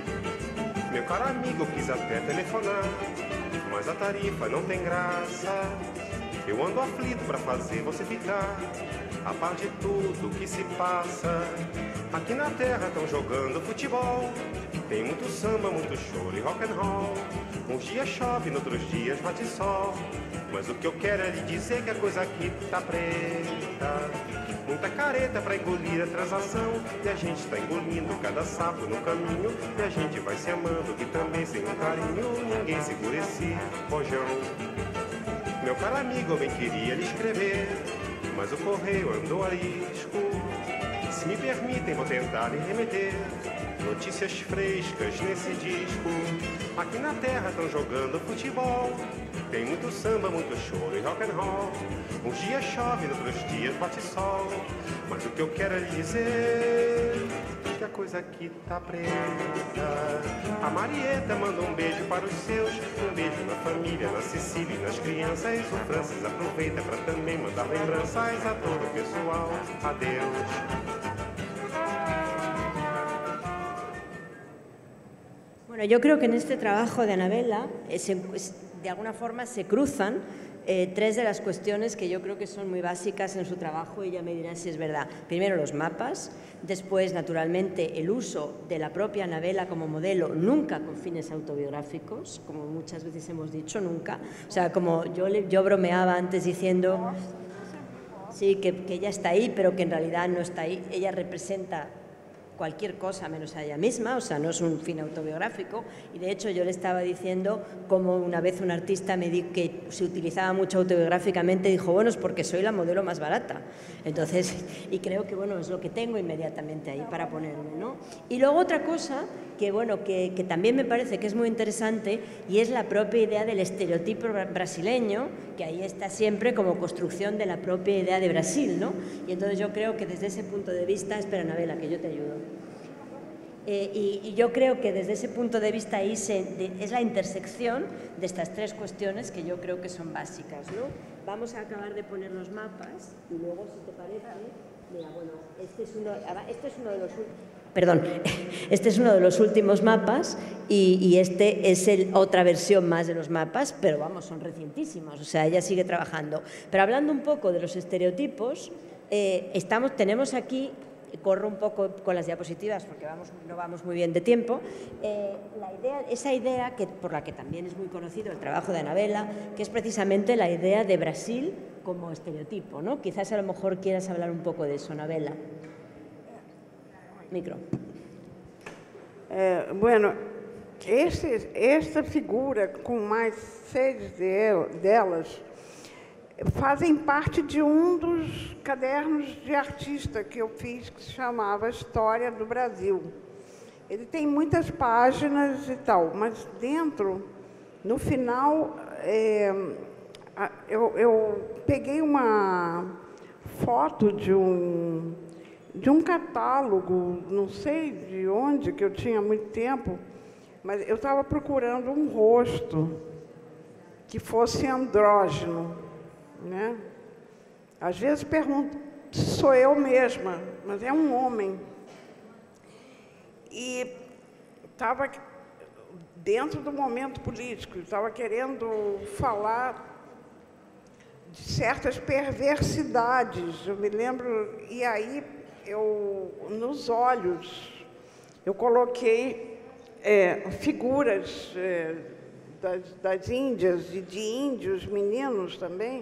Meu caro amigo, eu quis até telefonar, mas a tarifa não tem graça. Eu ando aflito pra fazer você ficar a par de tudo que se passa. Aqui na terra estão jogando futebol, tem muito samba, muito choro e rock and roll. Uns dias chove, noutros dias bate sol, mas o que eu quero é lhe dizer que a coisa aqui tá preta. Muita careta pra engolir a transação, e a gente tá engolindo cada sapo no caminho, e a gente vai se amando, que também sem um carinho ninguém segura esse rojão. Meu caro amigo, eu bem queria lhe escrever, mas o correio andou a risco. Se me permitem, vou tentar lhe remeter notícias frescas nesse disco. Aqui na terra estão jogando futebol, tem muito samba, muito choro e rock and roll. Uns dias chove, noutros dias bate sol, mas o que eu quero é lhe dizer que a coisa aqui tá preta. A Marieta manda um beijo para os seus, um beijo na família, na Cecília e nas crianças. O Francis aproveita para também mandar lembranças a todo o pessoal. Adeus. Bueno, yo creo que en este trabajo de Anabela, de alguna forma se cruzan tres de las cuestiones que yo creo que son muy básicas en su trabajo, y ella me dirá si es verdad. Primero, los mapas, después, naturalmente, el uso de la propia Anabela como modelo, nunca con fines autobiográficos, como muchas veces hemos dicho, nunca. O sea, como yo bromeaba antes diciendo, sí, que ella está ahí, pero que en realidad no está ahí. Ella representa cualquier cosa menos a ella misma, o sea, no es un fin autobiográfico, y de hecho yo le estaba diciendo como una vez un artista que se utilizaba mucho autobiográficamente, dijo, bueno, es porque soy la modelo más barata. Entonces, y creo que, bueno, es lo que tengo inmediatamente ahí para ponerme, ¿no? Y luego otra cosa que, bueno, que también me parece que es muy interesante, y es la propia idea del estereotipo brasileño, que ahí está siempre como construcción de la propia idea de Brasil, ¿no? Y entonces yo creo que desde ese punto de vista, espera, Anabela, que yo te ayudo. Y yo creo que desde ese punto de vista ahí es la intersección de estas tres cuestiones que yo creo que son básicas, ¿no? Vamos a acabar de poner los mapas y luego, si te parece, mira, bueno, este es uno de los últimos mapas y este es otra versión más de los mapas, pero vamos, son recientísimos, o sea, ella sigue trabajando. Pero hablando un poco de los estereotipos, tenemos aquí, corro un poco con las diapositivas porque no vamos muy bien de tiempo, esa idea por la que también es muy conocido el trabajo de Anabela, que es precisamente la idea de Brasil como estereotipo, ¿no? Quizás a lo mejor quieras hablar un poco de eso, Anabela. Micro. Bueno, esta figura com mais 6 delas fazem parte de dos cadernos de artista que eu fiz, que se chamava História do Brasil. Ele tem muitas páginas e tal, mas dentro, no final, eu peguei uma foto de um catálogo, não sei de onde, que eu tinha muito tempo, mas eu estava procurando um rosto que fosse andrógeno, né? Às vezes pergunto se sou eu mesma, mas é um homem. E estava dentro do momento político, estava querendo falar de certas perversidades, eu me lembro, e aí nos olhos, eu coloquei figuras das índias e de índios, meninos também,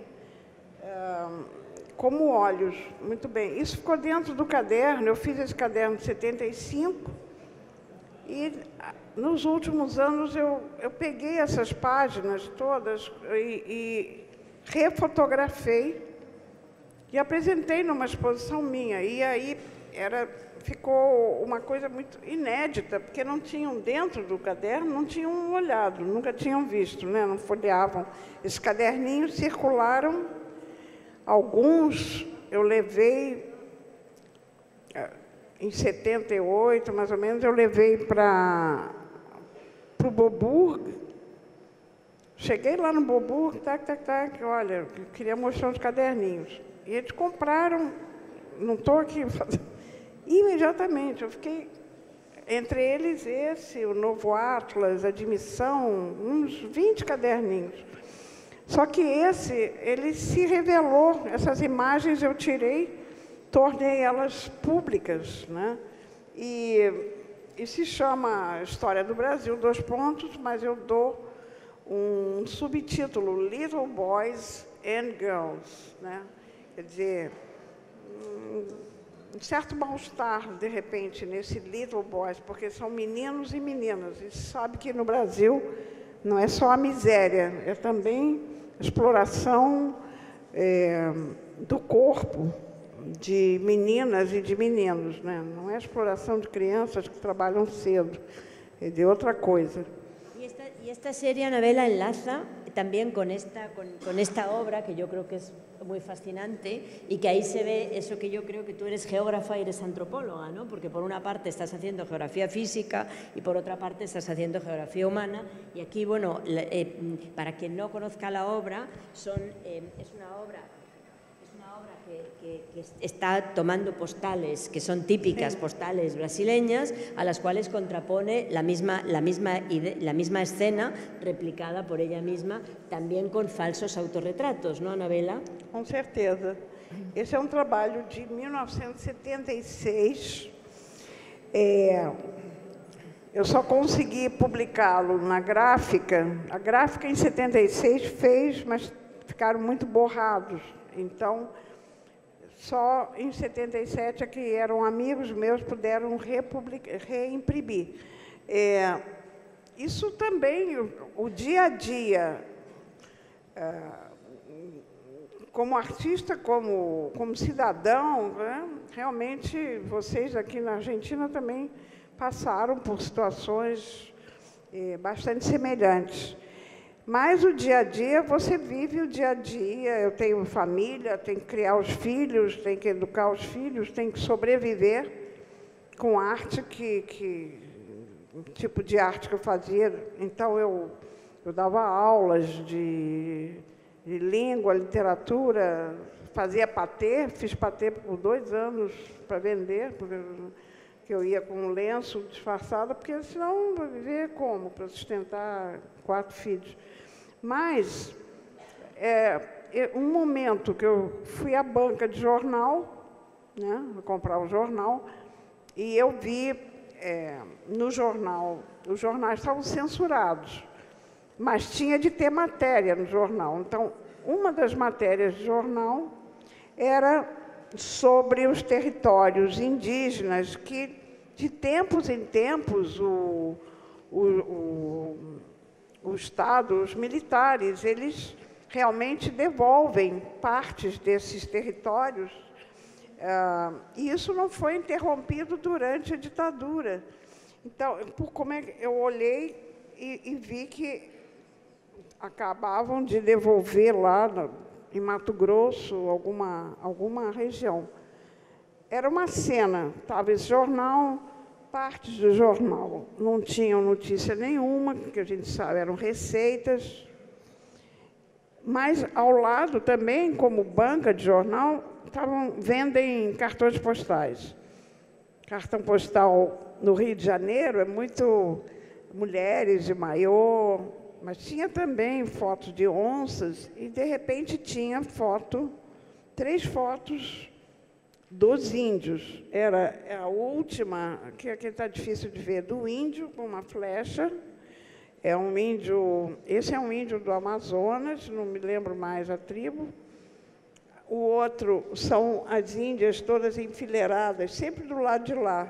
como olhos. Muito bem. Isso ficou dentro do caderno, eu fiz esse caderno em 75, e nos últimos anos eu peguei essas páginas todas e refotografei e apresentei numa exposição minha. E aí ficou uma coisa muito inédita, porque não tinham dentro do caderno, não tinham olhado, nunca tinham visto, né? Não folheavam. Esses caderninhos circularam, alguns eu levei, em 78, mais ou menos, eu levei para o Boburg. Cheguei lá no Boburg, olha, eu queria mostrar os caderninhos. E eles compraram, não estou aqui fazendo, imediatamente. Eu fiquei, entre eles o Novo Atlas, Admissão, uns 20 caderninhos. Só que ele se revelou, essas imagens eu tirei, tornei elas públicas, né? E se chama História do Brasil, 2 pontos, mas eu dou um subtítulo, Little Boys and Girls, né? Quer dizer, um certo mal-estar, de repente, nesse Little Boys, porque são meninos e meninas. E sabe que no Brasil não é só a miséria, é também a exploração do corpo de meninas e de meninos, né? Não é a exploração de crianças que trabalham cedo, é de outra coisa. Y esta serie, Anabela, enlaza también con esta obra, que yo creo que es muy fascinante, y que ahí se ve eso que yo creo que tú eres geógrafa y eres antropóloga, ¿no? Porque por una parte estás haciendo geografía física y por otra parte estás haciendo geografía humana. Y aquí, bueno, para quien no conozca la obra, es una obra que está tomando postales, que son típicas postales brasileñas, a las cuales contrapone la misma escena replicada por ella misma, también con falsos autorretratos, ¿no, Anabela? Com certeza. Esse é um trabalho de 1976. Eu só consegui publicá-lo na gráfica. A gráfica em 76 fez, mas ficaram muito borrados. Então, Só em 77 é que eram amigos meus puderam reimprimir. Isso também, o dia a dia, como artista, como cidadão, né? Realmente vocês aqui na Argentina também passaram por situações bastante semelhantes. Mas o dia a dia, você vive o dia a dia. Eu tenho família, tenho que criar os filhos, tenho que educar os filhos, tenho que sobreviver com arte, tipo de arte que eu fazia. Então, eu dava aulas de língua, literatura, fazia patê, fiz patê por 2 anos para vender, porque eu ia com um lenço disfarçado, porque senão vou viver como? Para sustentar 4 filhos. Mas, um momento que eu fui à banca de jornal, né, comprar um jornal, e eu vi no jornal, os jornais estavam censurados, mas tinha de ter matéria no jornal. Então, uma das matérias do jornal era sobre os territórios indígenas que, de tempos em tempos, o Estado, os militares, eles realmente devolvem partes desses territórios, e isso não foi interrompido durante a ditadura. Então, como é que eu olhei e vi que acabavam de devolver lá em Mato Grosso, alguma região. Era uma cena, estava esse jornal, partes do jornal não tinham notícia nenhuma, que a gente sabe, eram receitas. Mas, ao lado também, como banca de jornal, vendem cartões postais. Cartão postal no Rio de Janeiro é muito mulheres de maiô, mas tinha também fotos de onças e, de repente, tinha 3 fotos dos índios. Era a última, que aqui está difícil de ver, do índio com uma flecha. É um índio, esse é um índio do Amazonas, não me lembro mais a tribo. O outro são as índias todas enfileiradas, sempre do lado de lá.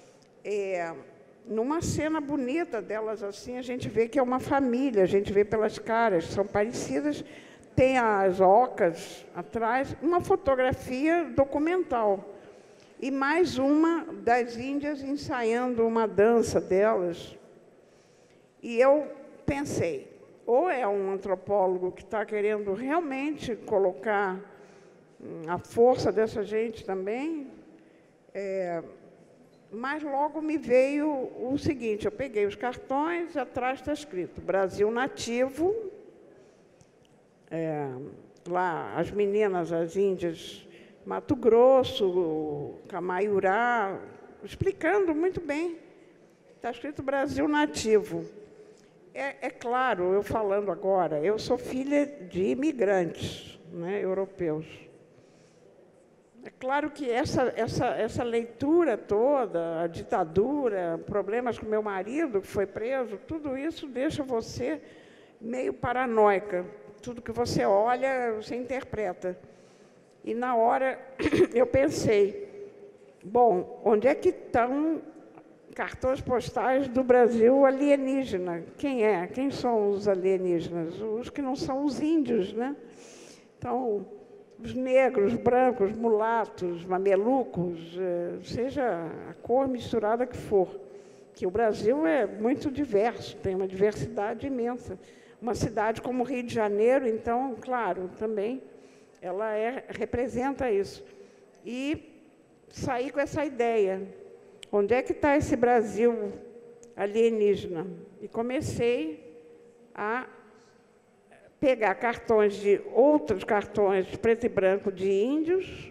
Numa cena bonita delas assim, a gente vê que é uma família, a gente vê pelas caras, são parecidas. Tem as ocas atrás, uma fotografia documental. E mais uma das índias ensaiando uma dança delas. E eu pensei, ou é um antropólogo que está querendo realmente colocar a força dessa gente também, mas logo me veio o seguinte, eu peguei os cartões, atrás está escrito Brasil Nativo, lá as meninas, as índias, Mato Grosso, Camaiurá, explicando muito bem, está escrito Brasil Nativo. É claro, eu falando agora, eu sou filha de imigrantes, né, europeus. É claro que essa leitura toda, a ditadura, problemas com meu marido, que foi preso, tudo isso deixa você meio paranoica. Tudo que você olha, você interpreta. E, na hora, eu pensei, bom, onde é que estão cartões postais do Brasil alienígena? Quem são os alienígenas? Os que não são os índios, né? Então, os negros, brancos, mulatos, mamelucos, seja a cor misturada que for. Que o Brasil é muito diverso, tem uma diversidade imensa. Uma cidade como o Rio de Janeiro, então, claro, também ela representa isso. E saí com essa ideia. Onde é que está esse Brasil alienígena? E comecei a pegar outros cartões preto e branco de índios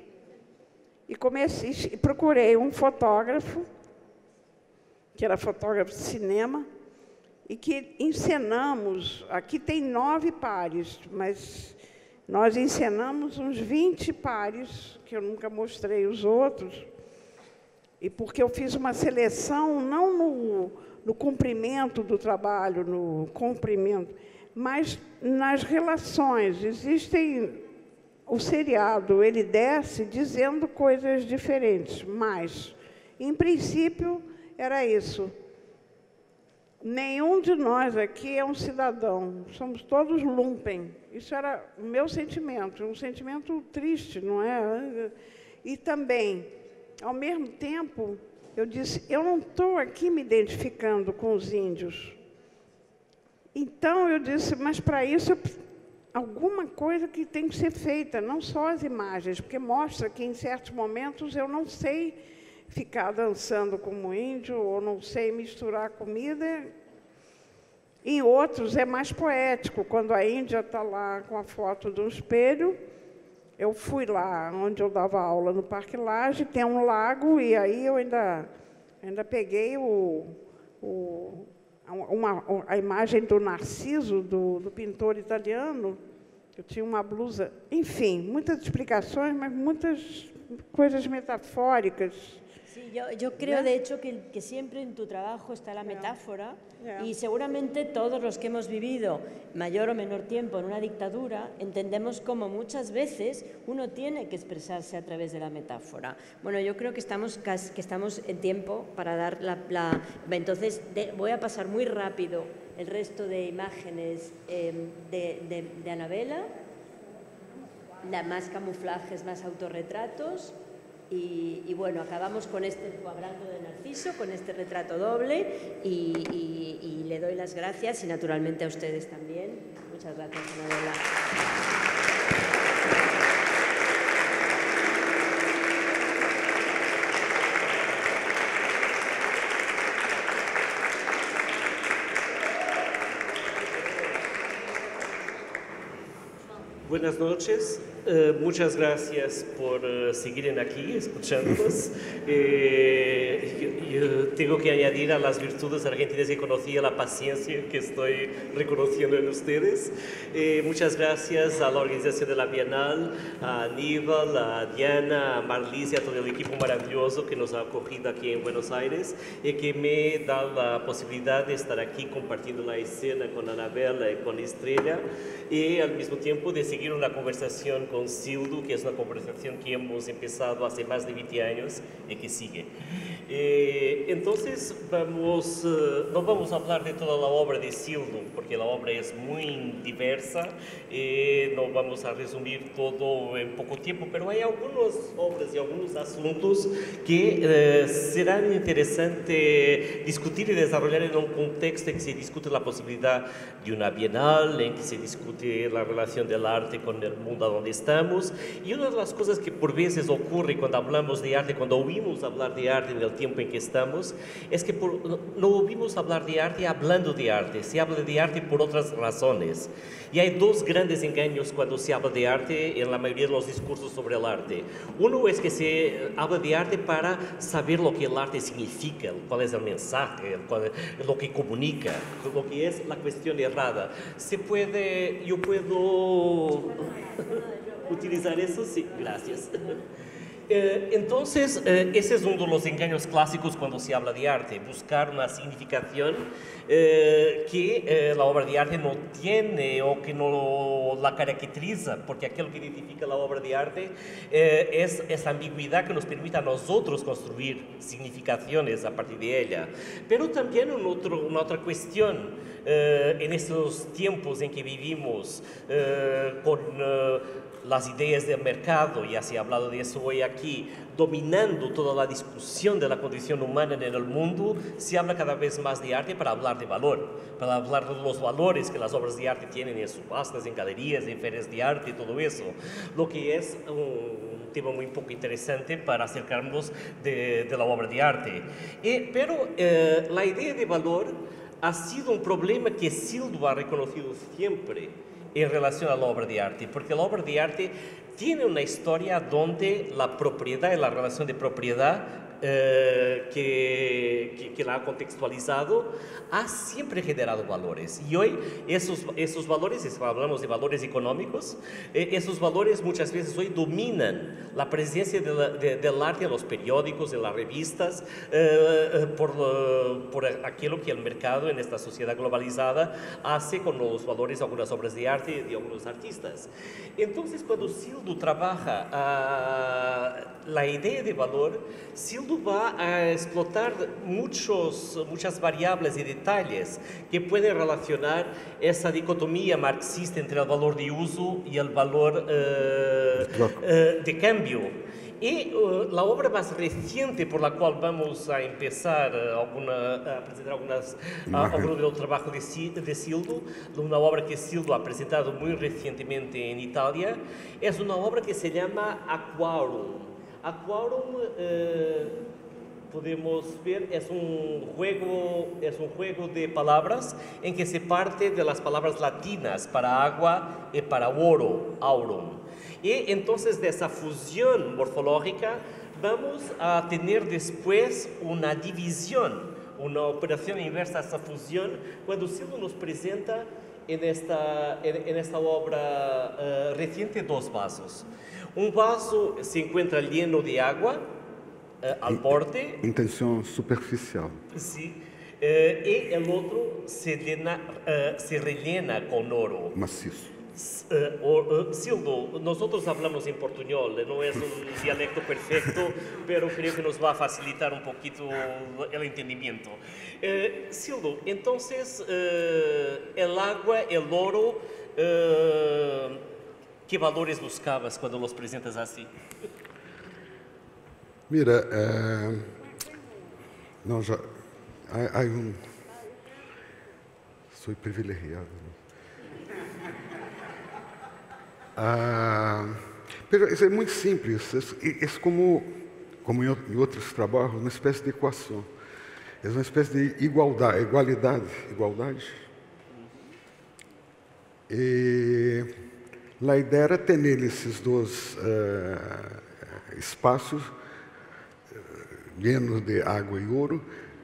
e procurei um fotógrafo, que era fotógrafo de cinema, e que encenamos, aqui tem 9 pares, mas nós encenamos uns 20 pares, que eu nunca mostrei os outros, e porque eu fiz uma seleção, não no comprimento do trabalho, no comprimento, mas nas relações. Existem o seriado ele desce dizendo coisas diferentes, mas, em princípio, era isso. Nenhum de nós aqui é um cidadão, somos todos lumpen. Isso era o meu sentimento, um sentimento triste, não é? E também, ao mesmo tempo, eu disse, eu não estou aqui me identificando com os índios. Então, eu disse, mas para isso, alguma coisa que tem que ser feita, não só as imagens, porque mostra que, em certos momentos, eu não sei ficar dançando como índio, ou não sei misturar comida. Em outros, é mais poético. Quando a Índia está lá com a foto do espelho, eu fui lá, onde eu dava aula no Parque Lage, tem um lago, e aí eu ainda peguei a imagem do Narciso, do pintor italiano. Eu tinha uma blusa, enfim, muitas explicações, mas muitas coisas metafóricas. Sí, yo creo, de hecho, que siempre en tu trabajo está la metáfora y seguramente todos los que hemos vivido mayor o menor tiempo en una dictadura entendemos como muchas veces uno tiene que expresarse a través de la metáfora. Bueno, yo creo que estamos en tiempo para dar entonces, voy a pasar muy rápido el resto de imágenes de Anabela, más camuflajes, más autorretratos. Y bueno, acabamos con este cuadrando de Narciso, con este retrato doble y le doy las gracias y naturalmente a ustedes también. Muchas gracias, Anabela. Buenas noches, muchas gracias por seguir aquí, escuchándonos. Yo tengo que añadir a las virtudes argentinas que conocí a la paciencia que estoy reconociendo en ustedes. Muchas gracias a la organización de la Bienal, a Aníbal, a Diana, a Marlise, a todo el equipo maravilloso que nos ha acogido aquí en Buenos Aires y que me da la posibilidad de estar aquí compartiendo la escena con Anabela y con Estrella y al mismo tiempo de seguir una conversación con Sildu, que es una conversación que hemos empezado hace más de 20 años y que sigue. Entonces, no vamos a hablar de toda la obra de Sildu, porque la obra es muy diversa, no vamos a resumir todo en poco tiempo, pero hay algunas obras y algunos asuntos que serán interesantes discutir y desarrollar en un contexto en que se discute la posibilidad de una bienal, en que se discute la relación del arte con el mundo donde estamos. Y una de las cosas que por veces ocurre cuando hablamos de arte, cuando oímos hablar de arte en el tiempo en que estamos, es que no oímos hablar de arte hablando de arte, se habla de arte por otras razones. Y hay dos grandes engaños cuando se habla de arte en la mayoría de los discursos sobre el arte. Uno es que se habla de arte para saber lo que el arte significa, cuál es el mensaje, lo que comunica, lo que es la cuestión errada. Yo puedo utilizar eso, sí, gracias. Entonces, ese es uno de los engaños clásicos cuando se habla de arte, buscar una significación que la obra de arte no tiene o que no la caracteriza, porque aquello que identifica la obra de arte es esa ambigüedad que nos permite a nosotros construir significaciones a partir de ella. Pero también una otra cuestión, en estos tiempos en que vivimos con las ideas del mercado, ya se ha hablado de eso hoy aquí, dominando toda la discusión de la condición humana en el mundo, se habla cada vez más de arte para hablar de valor, para hablar de los valores que las obras de arte tienen en subastas, en galerías, en ferias de arte y todo eso, lo que es un tema muy poco interesante para acercarnos de la obra de arte. Pero la idea de valor ha sido un problema que Sildu ha reconocido siempre en relación a la obra de arte, porque la obra de arte tiene una historia donde la propiedad y la relación de propiedad que que la ha contextualizado, ha siempre generado valores. Y hoy esos valores, si hablamos de valores económicos, esos valores muchas veces hoy dominan la presencia del arte en los periódicos, en las revistas, por aquello que el mercado en esta sociedad globalizada hace con los valores de algunas obras de arte de algunos artistas. Entonces, cuando Sildu trabaja la idea de valor, Sildu va a explotar muchas variables y detalles que pueden relacionar esa dicotomía marxista entre el valor de uso y el valor de cambio. Y la obra más reciente por la cual vamos a empezar a presentar algunos del trabajo de Sildu, una obra que Sildu ha presentado muy recientemente en Italia, es una obra que se llama Aquarum. Aquarum, podemos ver, es un juego de palabras en que se parte de las palabras latinas para agua y para oro, aurum. Y entonces de esa fusión morfológica vamos a tener después una división, una operación inversa a esa fusión, cuando Sildu nos presenta en esta obra reciente dos vasos. Un vaso se encuentra lleno de agua al borde. Intención superficial. Sí. Y el otro se rellena con oro. Macizo. Sildu, nosotros hablamos en portuñol, no es un dialecto perfecto, pero creo que nos va a facilitar un poquito el entendimiento. Sildu, entonces, el agua, el oro, ¿qué valores buscabas cuando los presentas así? Mira, soy privilegiado, ¿no? Pero es muy simple, es como en otros trabajos, una especie de ecuación. Es una especie de igualdad. Y la idea era tener esos dos espacios llenos de agua y oro,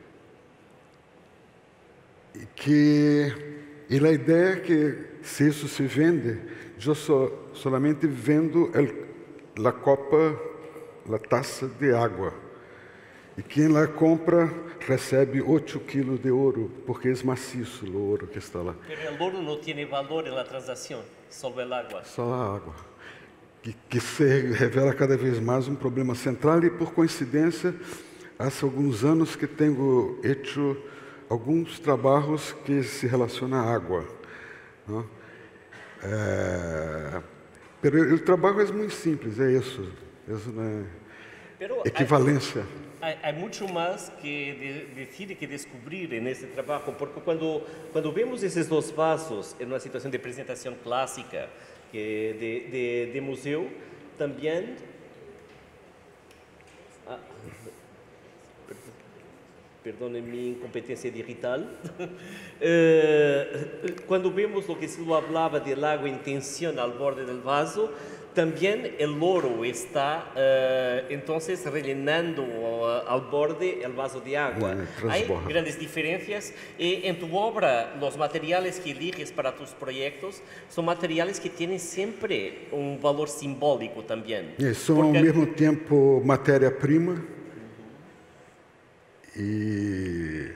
y la idea es que si eso se vende, yo solamente vendo la copa, la taza de agua. Y quien la compra recibe 8 kilos de oro, porque es macizo el oro que está lá. Pero el oro no tiene valor en la transacción, solo el agua. Só a água. Que se revela cada vez mais um problema central e, por coincidência, há alguns anos que tenho hecho alguns trabalhos que se relacionam à água, ¿no? Pero o trabalho é muito simples, é isso é equivalência. Hay mucho más que decir y que descubrir en este trabajo, porque cuando vemos esos dos vasos en una situación de presentación clásica de museo, también perdonen mi incompetencia digital, cuando vemos lo que Sildu hablaba del agua en tensión al borde del vaso, también el oro está entonces rellenando al borde el vaso de agua. Hay grandes diferencias. En tu obra, los materiales que eliges para tus proyectos son materiales que tienen siempre un valor simbólico también. Son al mismo tiempo materia-prima y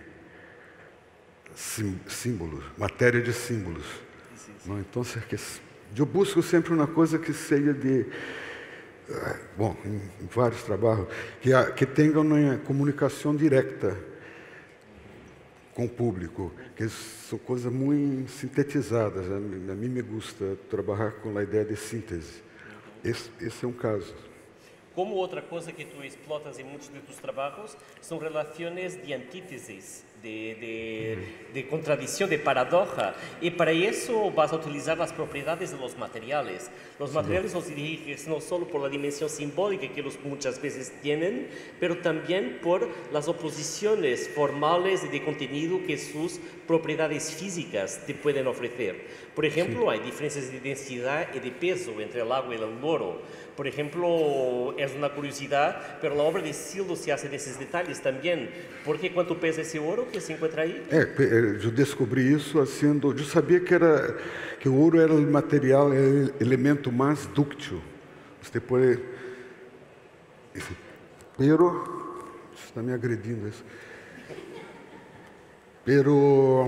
símbolos, matéria de símbolos. ¿No? Entonces, eu busco sempre uma coisa que seja de, bom, em vários trabalhos, que tenha uma comunicação direta com o público, que são coisas muito sintetizadas. A mim me gusta trabalhar com a ideia de síntese. Esse é um caso. Como outra coisa que tu explotas em muitos de tus trabajos são relações de antíteses de contradicción, de paradoja, y para eso vas a utilizar las propiedades de los materiales. Los materiales los diriges no solo por la dimensión simbólica que los muchas veces tienen, pero también por las oposiciones formales y de contenido que sus propiedades físicas te pueden ofrecer. Por ejemplo, hay diferencias de densidad y de peso entre el agua y el oro. Por ejemplo, es una curiosidad, pero la obra de Sildo se hace de esos detalles también. ¿Por qué cuánto pesa ese oro que se encuentra ahí? Eu descobri isso haciendo. Eu sabia que o ouro era o material, o elemento mais dúctil. Você pode. Pero está me agredindo isso. Pero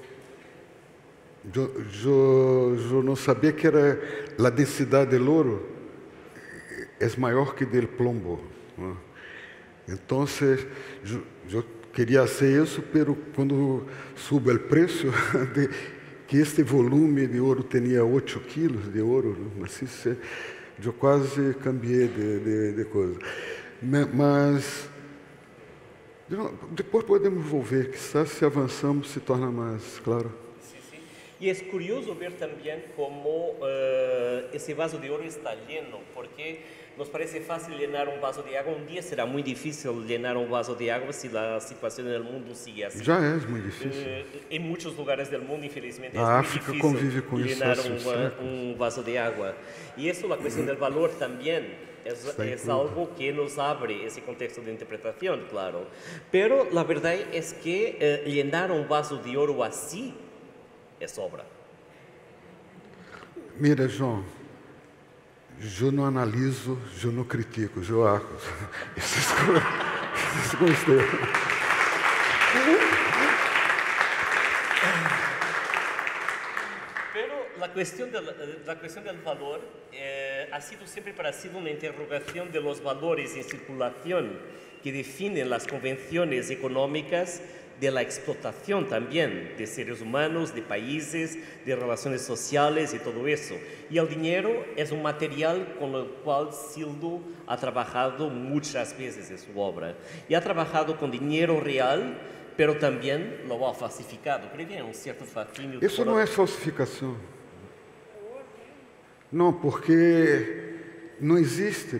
eu não sabia que era a densidade do ouro é maior que del plombo. ¿No? Então, eu queria fazer isso, pero quando sube o preço, que este volume de ouro tinha 8 quilos de ouro, assim, eu quase cambiei de coisa. Mas depois podemos ver, quizás se avançamos se torna mais claro. Y es curioso ver también cómo ese vaso de oro está lleno, porque nos parece fácil llenar un vaso de agua. Un día será muy difícil llenar un vaso de agua si la situación en el mundo sigue así. Ya es muy difícil. En muchos lugares del mundo, infelizmente, La es África muy convive difícil con eso llenar hace un vaso de agua. Y eso, la cuestión del valor también. Es algo que nos abre ese contexto de interpretación, claro. Pero la verdad es que llenar un vaso de oro así es obra. Mira, João, eu não analiso, eu não critico, eu hago. Isso gostei. Pero la cuestión del valor ha sido siempre para sí una interrogación de los valores en circulación que definen las convenciones económicas de la explotación también de seres humanos, de países, de relaciones sociales y todo eso. Y el dinero es un material con el cual Sildo ha trabajado muchas veces en su obra. Y ha trabajado con dinero real, pero también lo ha falsificado. Creo que hay un cierto fascínio. Isso não é falsificação. Não, porque não existe.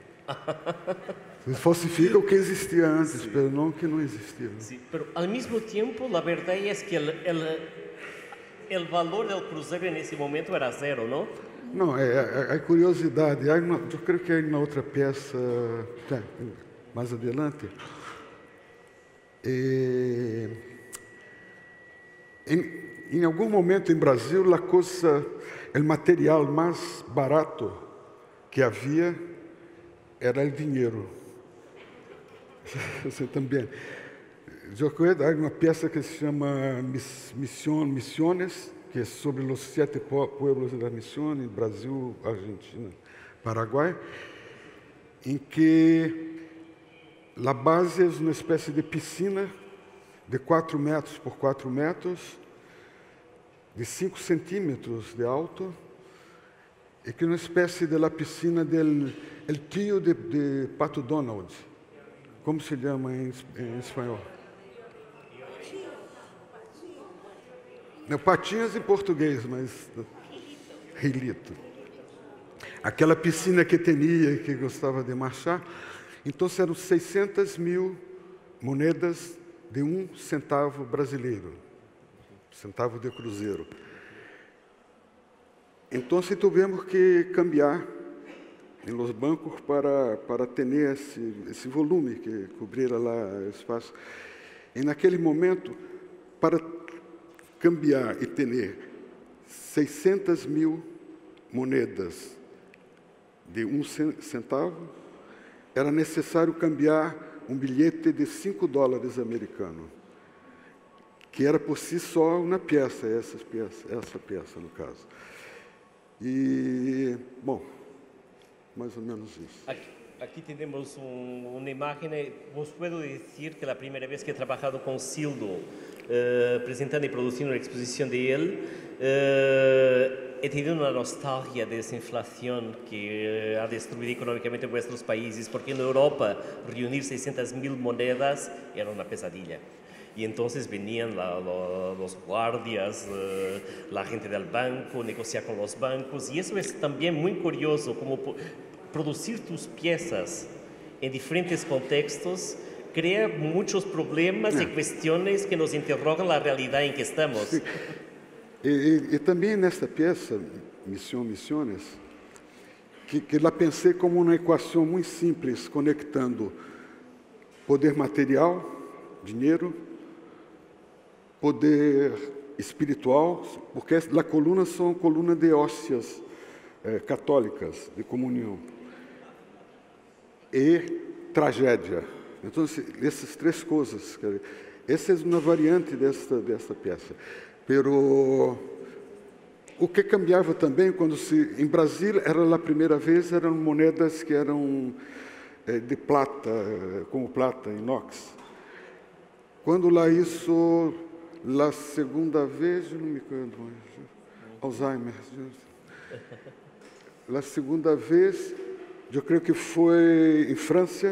Falsifica o que existia antes, sí, pero não o que não existia. Sí, pero al mismo tiempo la verdad es que el valor del crucero en ese momento era cero, ¿no? Não, a curiosidade. Eu creio que na outra peça, mais adiante, em algum momento em Brasil, o material mais barato que havia era o dinheiro. Você também. Eu recuerdo, há uma peça que se chama Misiones, que é sobre os 7 pueblos da missão, Brasil, Argentina, Paraguai, em que a base é uma espécie de piscina de 4 metros por 4 metros, de 5 centímetros de alto, e que é uma espécie de la piscina del tio de Pato Donald. Como se chama em espanhol? Patinhas em português, mas... Rilito. Aquela piscina que tinha e que gostava de marchar. Então, eram 600 mil moedas de 1 centavo brasileiro. Centavo de cruzeiro. Então, tivemos que cambiar em los bancos para ter esse volume que cobrira lá o espaço. E naquele momento, para cambiar e ter 600 mil moedas de 1 centavo, era necessário cambiar um bilhete de $5 americanos, que era por si só uma peça, essa peça no caso. E, bom, mais ou menos isso. Aquí tenemos una imagen. Os puedo decir que la primera vez que he trabajado con Sildo, presentando y produciendo una exposición de él, he tenido una nostalgia de esa inflación que ha destruido económicamente vuestros países, porque en Europa reunir 600.000 monedas era una pesadilla. Y entonces venían los guardias, la gente del banco, negociar con los bancos. Y eso es también muy curioso, como producir tus piezas en diferentes contextos crea muchos problemas y cuestiones que nos interrogan la realidad en que estamos. Sí. E também nesta peça, Missões, que la pensei como uma equação muito simples, conectando poder material, dinheiro, poder espiritual, porque a coluna são coluna de hóstias católicas, de comunhão, e tragédia. Então, essas três coisas, essa é uma variante desta peça. Pero o que cambiava também quando em Brasília era a primeira vez, eram moedas que eram de plata, como plata, inox. Quando lá isso, a segunda vez, não me lembro, Alzheimer. A segunda vez, eu creio que foi em França,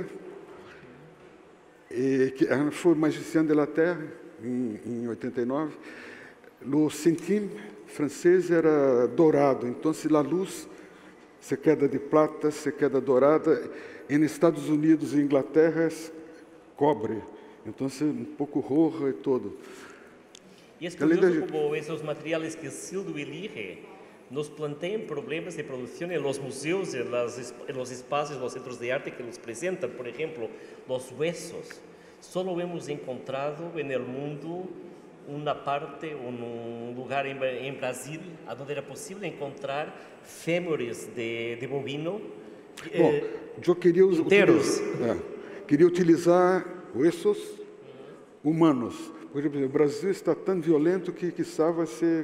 e que foi magiciano de la Terre, em 89. O centime francês era dourado, então se a luz se queda de plata, se queda dourada, em Estados Unidos e Inglaterra é cobre, então um pouco roja e todo. E é curioso como esses materiais que Zildo elige nos plantean problemas de producción en los museos, en los espacios, los centros de arte que los presentan. Por ejemplo, los huesos. Solo hemos encontrado en el mundo una parte, un lugar en Brasil, donde era posible encontrar fémures de bovino eu queria utilizar huesos humanos. Por exemplo, o Brasil está tão violento que quizá vai ser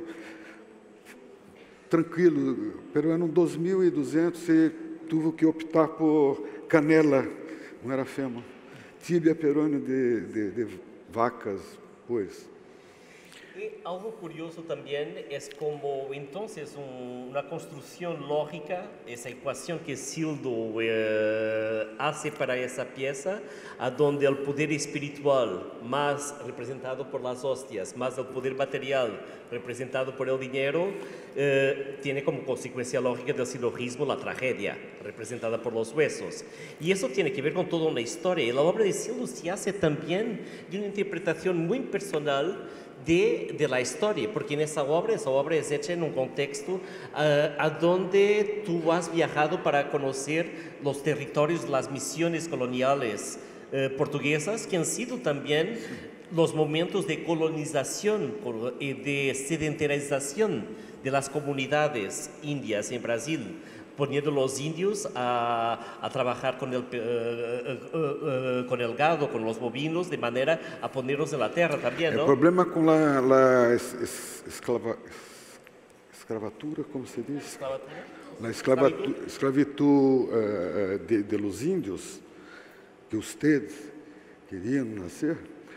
tranquilo, pero eram 2.200 e tive que optar por canela, não era fêmur, tíbia perônio de vacas, pois. Y algo curioso también es como entonces una construcción lógica, esa ecuación que Zildo hace para esa pieza, a donde el poder espiritual, más representado por las hostias, más el poder material representado por el dinero, tiene como consecuencia lógica del silogismo la tragedia, representada por los huesos. Y eso tiene que ver con toda una historia. Y la obra de Zildo se hace también de una interpretación muy personal de la historia, porque en esa obra es hecha en un contexto a donde tú has viajado para conocer los territorios, las misiones coloniales portuguesas, que han sido también los momentos de colonización y de sedentarización de las comunidades indias en Brasil, poniendo los indios a trabajar con el gado, con los bovinos, de manera a ponerlos en la tierra también, ¿no? El problema con la escravatura, como se dice? La esclavitud de los indios, que usted querían hacer,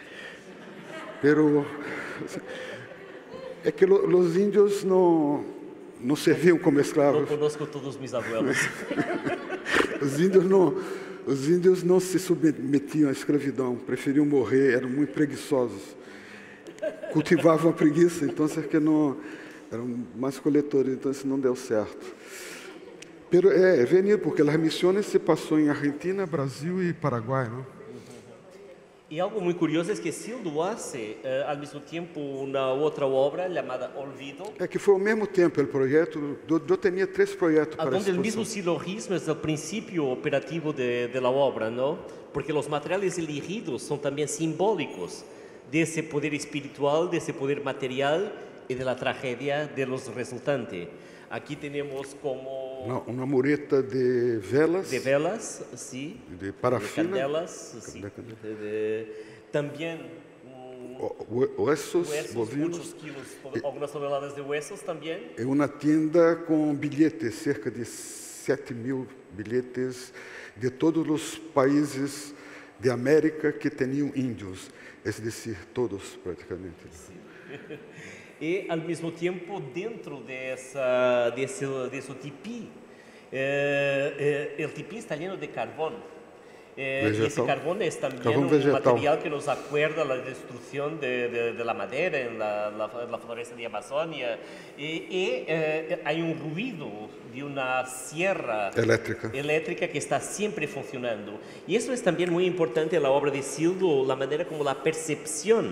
pero es que los indios no serviam como escravos. No conozco todos mis abuelos. Os índios não se submetiam à escravidão, preferiam morrer, eram muito preguiçosos. Cultivavam a preguiça, então que não eram mais coletores, então isso não deu certo. Pero venir, porque as missões se passou em Argentina, Brasil e Paraguai, não? Y algo muy curioso es que Zildo hace al mismo tiempo una otra obra llamada Olvido. É que foi ao mesmo tempo o projeto. Eu tinha 3 projetos para donde el mismo silogismo es el principio operativo de la obra, ¿no? Porque los materiales elegidos son también simbólicos de ese poder espiritual, de ese poder material y de la tragedia de los resultantes. Aquí tenemos como... Uma mureta de velas. De velas, sí. De parafina. De candelas, sí. También... Huesos bovinos. Muchos kilos, algunas toneladas de huesos también. É uma tienda com bilhetes, cerca de 7.000 bilhetes de todos os países de América que tinham índios, es decir, todos praticamente. Sí. Y al mismo tiempo, dentro de ese tipí, el tipí está lleno de carbón. Y ese carbón es también un material que nos acuerda la destrucción de la madera en la floresta de Amazonia. Y hay un ruido de una sierra eléctrica que está siempre funcionando. Y eso es también muy importante en la obra de Sildo, la manera como la percepción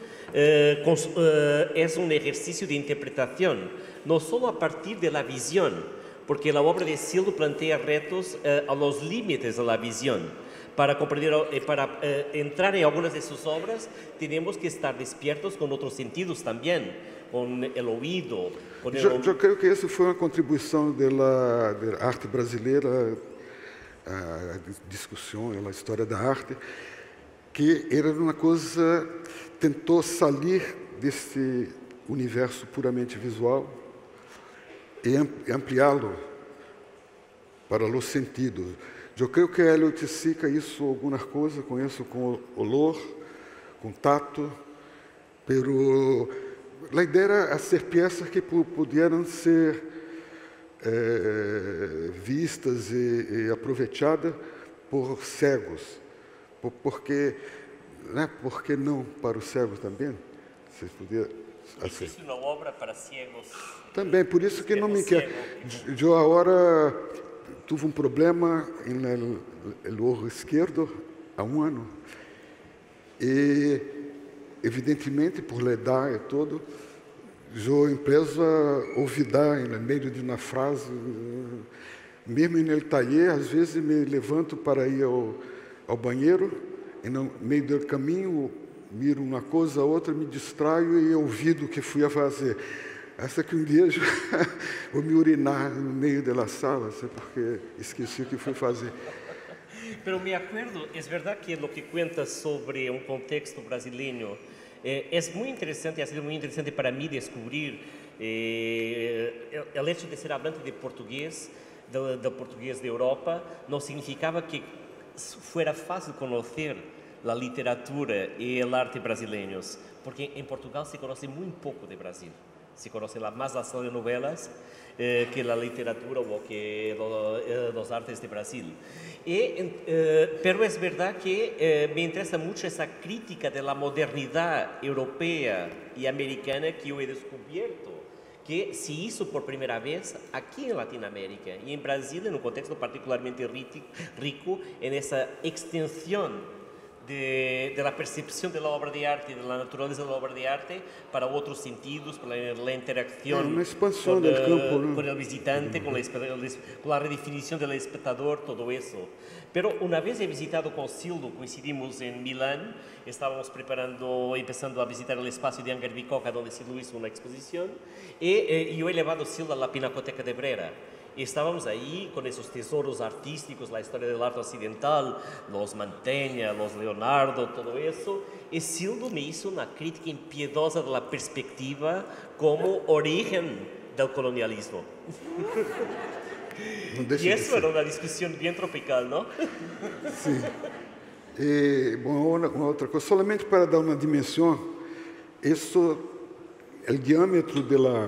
es un ejercicio de interpretación, no solo a partir de la visión, porque la obra de Sildo plantea retos a los límites de la visión. Para comprender, para entrar en algunas de sus obras, tenemos que estar despiertos con otros sentidos también, con el oído. Eu creio que isso foi uma contribuição da arte brasileira, a discussão, a história da arte, que era uma coisa, tentou sair desse universo puramente visual e ampliá-lo para os sentidos. Eu creio que ela utiliza isso algumas coisas, com isso, com olor, com tato, pero a ideia era ser peças que pudieran ser vistas e aproveitadas por cegos, porque não para os cegos também? Vocês podiam existe uma obra para cegos. Também, por isso que não me quer. Eu agora tive problema no olho esquerdo há ano e, evidentemente, por idade e tudo, eu empiezo a olvidar no meio de uma frase, mesmo no taller, às vezes me levanto para ir ao banheiro e no meio do caminho miro uma coisa, outra, me distraio e olvido o que fui a fazer. Essa que dia eu vou me urinar no meio da sala, porque esqueci o que fui fazer. Pero me acuerdo, es verdad que lo que cuentas sobre un contexto brasileño es muy interesante, ha sido muy interesante para mí descubrir el hecho de ser hablante de portugués, del portugués de Europa, no significaba que fuera fácil conocer la literatura y el arte brasileños, porque en Portugal se conoce muy poco de Brasil. Se conoce más las telenovelas que la literatura o que los artes de Brasil. Pero es verdad que me interesa mucho esa crítica de la modernidad europea y americana que yo he descubierto, que se hizo por primera vez aquí en Latinoamérica y en Brasil, en un contexto particularmente rico en esa extensión de la percepción de la obra de arte, de la naturaleza de la obra de arte para otros sentidos, para la interacción con el visitante, con la redefinición del espectador, todo eso. Pero una vez he visitado con Sildo, coincidimos en Milán, estábamos empezando a visitar el espacio de Angar Bicoca, donde Sildo hizo una exposición, y yo he llevado Sildo a la Pinacoteca de Brera. Y estábamos ahí con esos tesoros artísticos, la historia del arte occidental, los Mantegna, los Leonardo, todo eso. Y Sildo me hizo una crítica impiedosa de la perspectiva como origen del colonialismo. Y eso era una discusión bien tropical, ¿no? Sí. Uma outra coisa, solamente para dar uma dimensão, isso, o diâmetro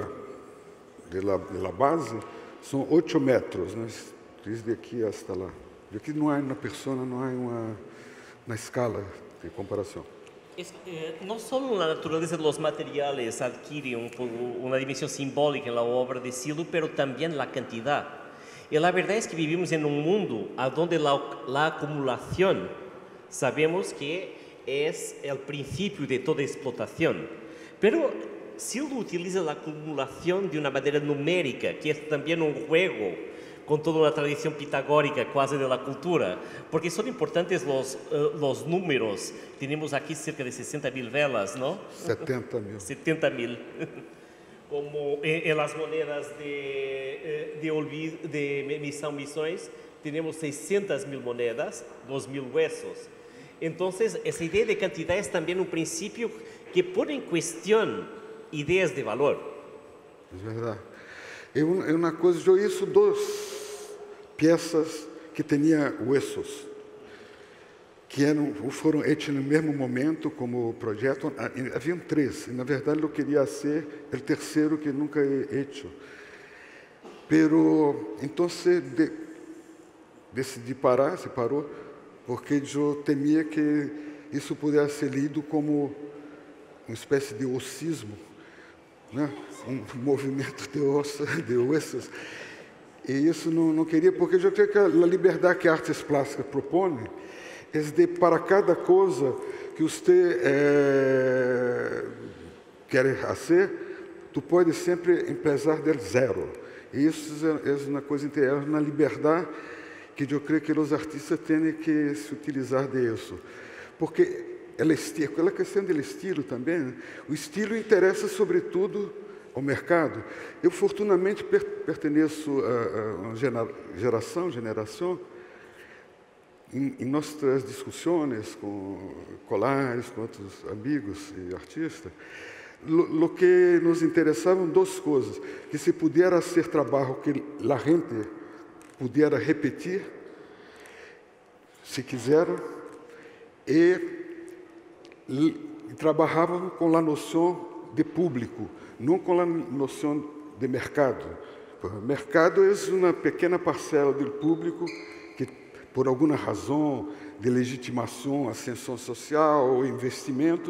da base são 8 metros, né? Desde aqui até lá. Aqui não há uma pessoa, não há uma escala de comparação. No solo la naturaleza de los materiales adquiere una dimensión simbólica en la obra de Sildo, pero también la cantidad. Y la verdad es que vivimos en un mundo donde la acumulación sabemos que es el principio de toda explotación. Pero Sildo utiliza la acumulación de una manera numérica, que es también un juego con toda una tradición pitagórica casi de la cultura, porque son importantes los números. Tenemos aquí cerca de 60.000 velas, ¿no? 70.000. 70.000. Como en las monedas de Missões, tenemos 600.000 monedas, 2.000 huesos. Entonces, esa idea de cantidad es también un principio que pone en cuestión ideias de valor. É verdade. É uma coisa, eu hice 2 peças que tinham huesos, que foram hechas no mesmo momento como projeto. Haviam 3, e na verdade eu queria ser o terceiro que nunca he hecho. Pero, então, decidi parar, se parou, porque eu temia que isso pudesse ser lido como uma espécie de ossismo, né? Um movimento de ossos. E isso não queria, porque eu creio que a liberdade que a artes plásticas propõe é de, para cada coisa que você quer fazer, tu pode sempre empezar do zero. E isso é uma coisa interior, na liberdade que eu creio que os artistas têm que se utilizar disso. Porque aquela questão do estilo também, né? O estilo interessa sobretudo ao mercado. Eu, fortunadamente, pertenço a uma geração, em nossas discussões com colares, com outros amigos e artistas, lo que nos interessavam duas coisas, que se pudesse ser trabalho que a gente pudesse repetir, se quiser, e trabalhavam com a noção de público, não com a noção de mercado. O mercado é uma pequena parcela do público que, por alguma razão de legitimação, ascensão social ou investimento,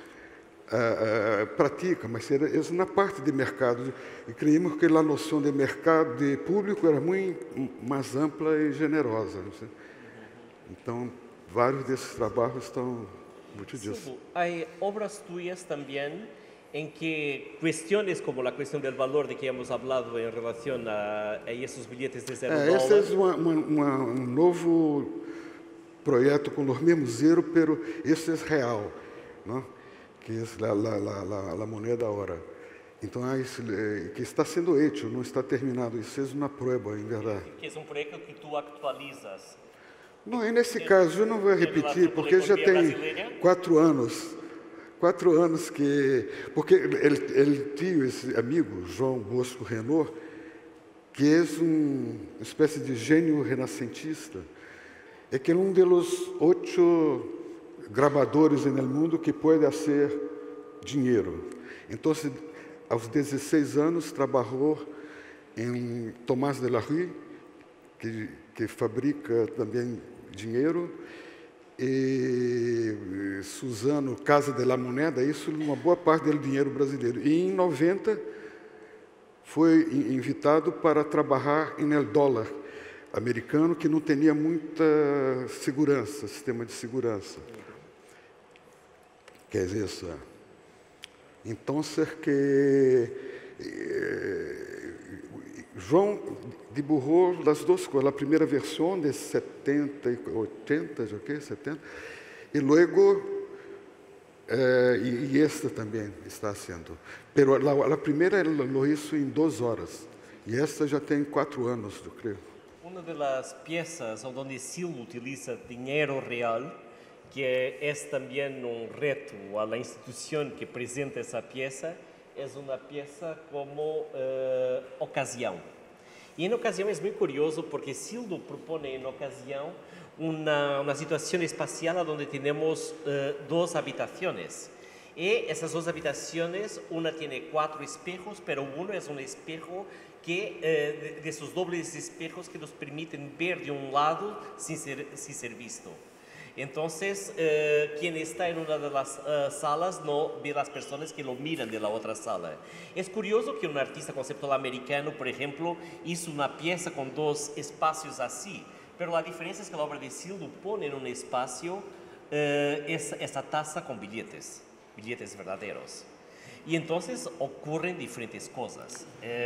pratica, mas é uma parte de mercado. E creímos que a noção de mercado, de público, era muito mais ampla e generosa. Não sei? Então, vários desses trabalhos estão muito disso. Há obras tuyas também em que questões como a questão do valor de que hemos hablado em relação a esses bilhetes de $0. Esse é um novo projeto com os mesmos zero, pero esse é real, não? Que é a moneda agora. Então, que está sendo feito, não está terminado. Isso é uma prova, em verdade. Que é um projeto que tu actualizas. Não, e nesse caso eu não vou repetir, porque já tem 4 anos. 4 anos que... Porque ele tinha esse amigo, João Bosco Renaud, que é uma espécie de gênio renascentista. É que é um dos 8 gravadores no mundo que pode fazer dinheiro. Então, aos 16 anos, trabalhou em Tomás de la Rue, que fabrica também dinheiro, e Suzano, Casa de la Moneda, isso é uma boa parte do dinheiro brasileiro. E em 90 foi invitado para trabalhar em dólar americano, que não tinha muita segurança, sistema de segurança. Quer dizer isso? Então, que João dibujou as duas coisas, a primeira versão de 70 e 80, já que 70, e logo e esta também está sendo. Pero a primeira lo hizo em 2 horas e esta já tem 4 anos, eu creio. Uma das peças onde Sildo utiliza dinheiro real, que é também um reto à instituição que apresenta essa peça, é uma peça como ocasião. E em ocasião é muito curioso porque Sildo propõe em ocasião uma situação espacial onde temos 2 habitações. E essas 2 habitações, uma tem 4 espejos, pero um é um espejo que desses dobles espejos que nos permitem ver de um lado sem ser visto. Então, quem está em uma das salas não vê as pessoas que lo miram da outra sala. É curioso que um artista conceptual americano, por exemplo, hizo uma peça com 2 espaços assim, mas a diferença é que a obra de Sildo põe em um espaço essa taça com bilhetes verdadeiros. E então ocorrem diferentes coisas.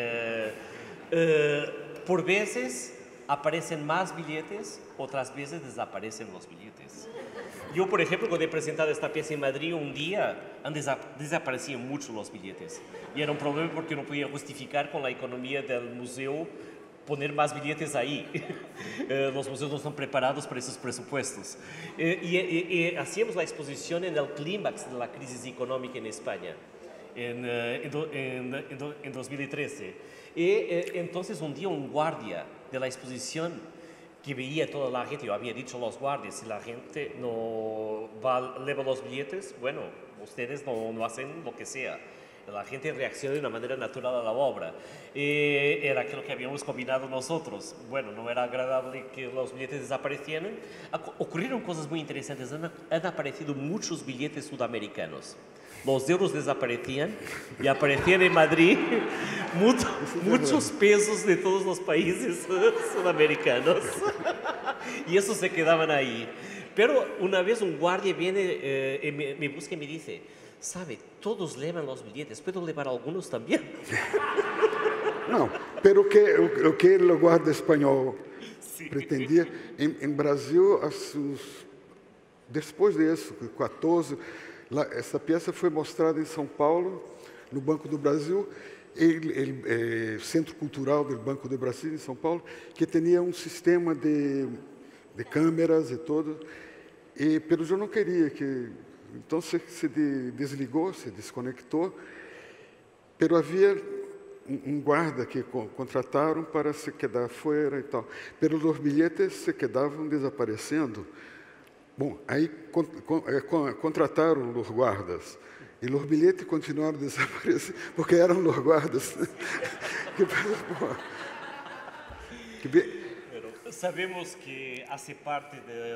Por vezes aparecem mais bilhetes, outras vezes desaparecem os bilhetes. Eu, por exemplo, quando he apresentado esta peça em Madrid um dia, desapareciam muito os bilhetes. E era um problema porque eu não podia justificar com a economia do museu poner mais bilhetes aí. Os museus não estão preparados para esses pressupostos. E hacíamos a exposição no clímax da crise econômica em Espanha, em 2013. E então, um dia, um guardia da exposição que veía toda a gente, eu havia dicho aos guardias, se a gente não leva os bilhetes, bueno, ustedes não hacen lo que sea. La gente reacciona de una manera natural a la obra. Era aquello que habíamos combinado nosotros. Bueno, no era agradable que los billetes desaparecieran. Ocurrieron cosas muy interesantes. Han aparecido muchos billetes sudamericanos. Los euros desaparecían y aparecían en Madrid muchos pesos de todos los países sudamericanos. Y esos se quedaban ahí. Pero una vez un guardia viene, me busca y me dice, sabe, todos llevan los billetes, ¿puedo llevar algunos también? Não, pero o que o guarda espanhol pretendia, em Brasil, depois disso, 14, essa peça foi mostrada em São Paulo, no Banco do Brasil, Centro Cultural do Banco do Brasil, em São Paulo, que tinha um sistema de câmeras e tudo, pero eu não queria que... Então se desligou, se desconectou, pero havia um guarda que contrataram para se quedar fora e tal. Pero os bilhetes se quedavam desaparecendo. Bom, aí contrataram os guardas e os bilhetes continuaram desaparecendo porque eram os guardas. Sabemos que hace parte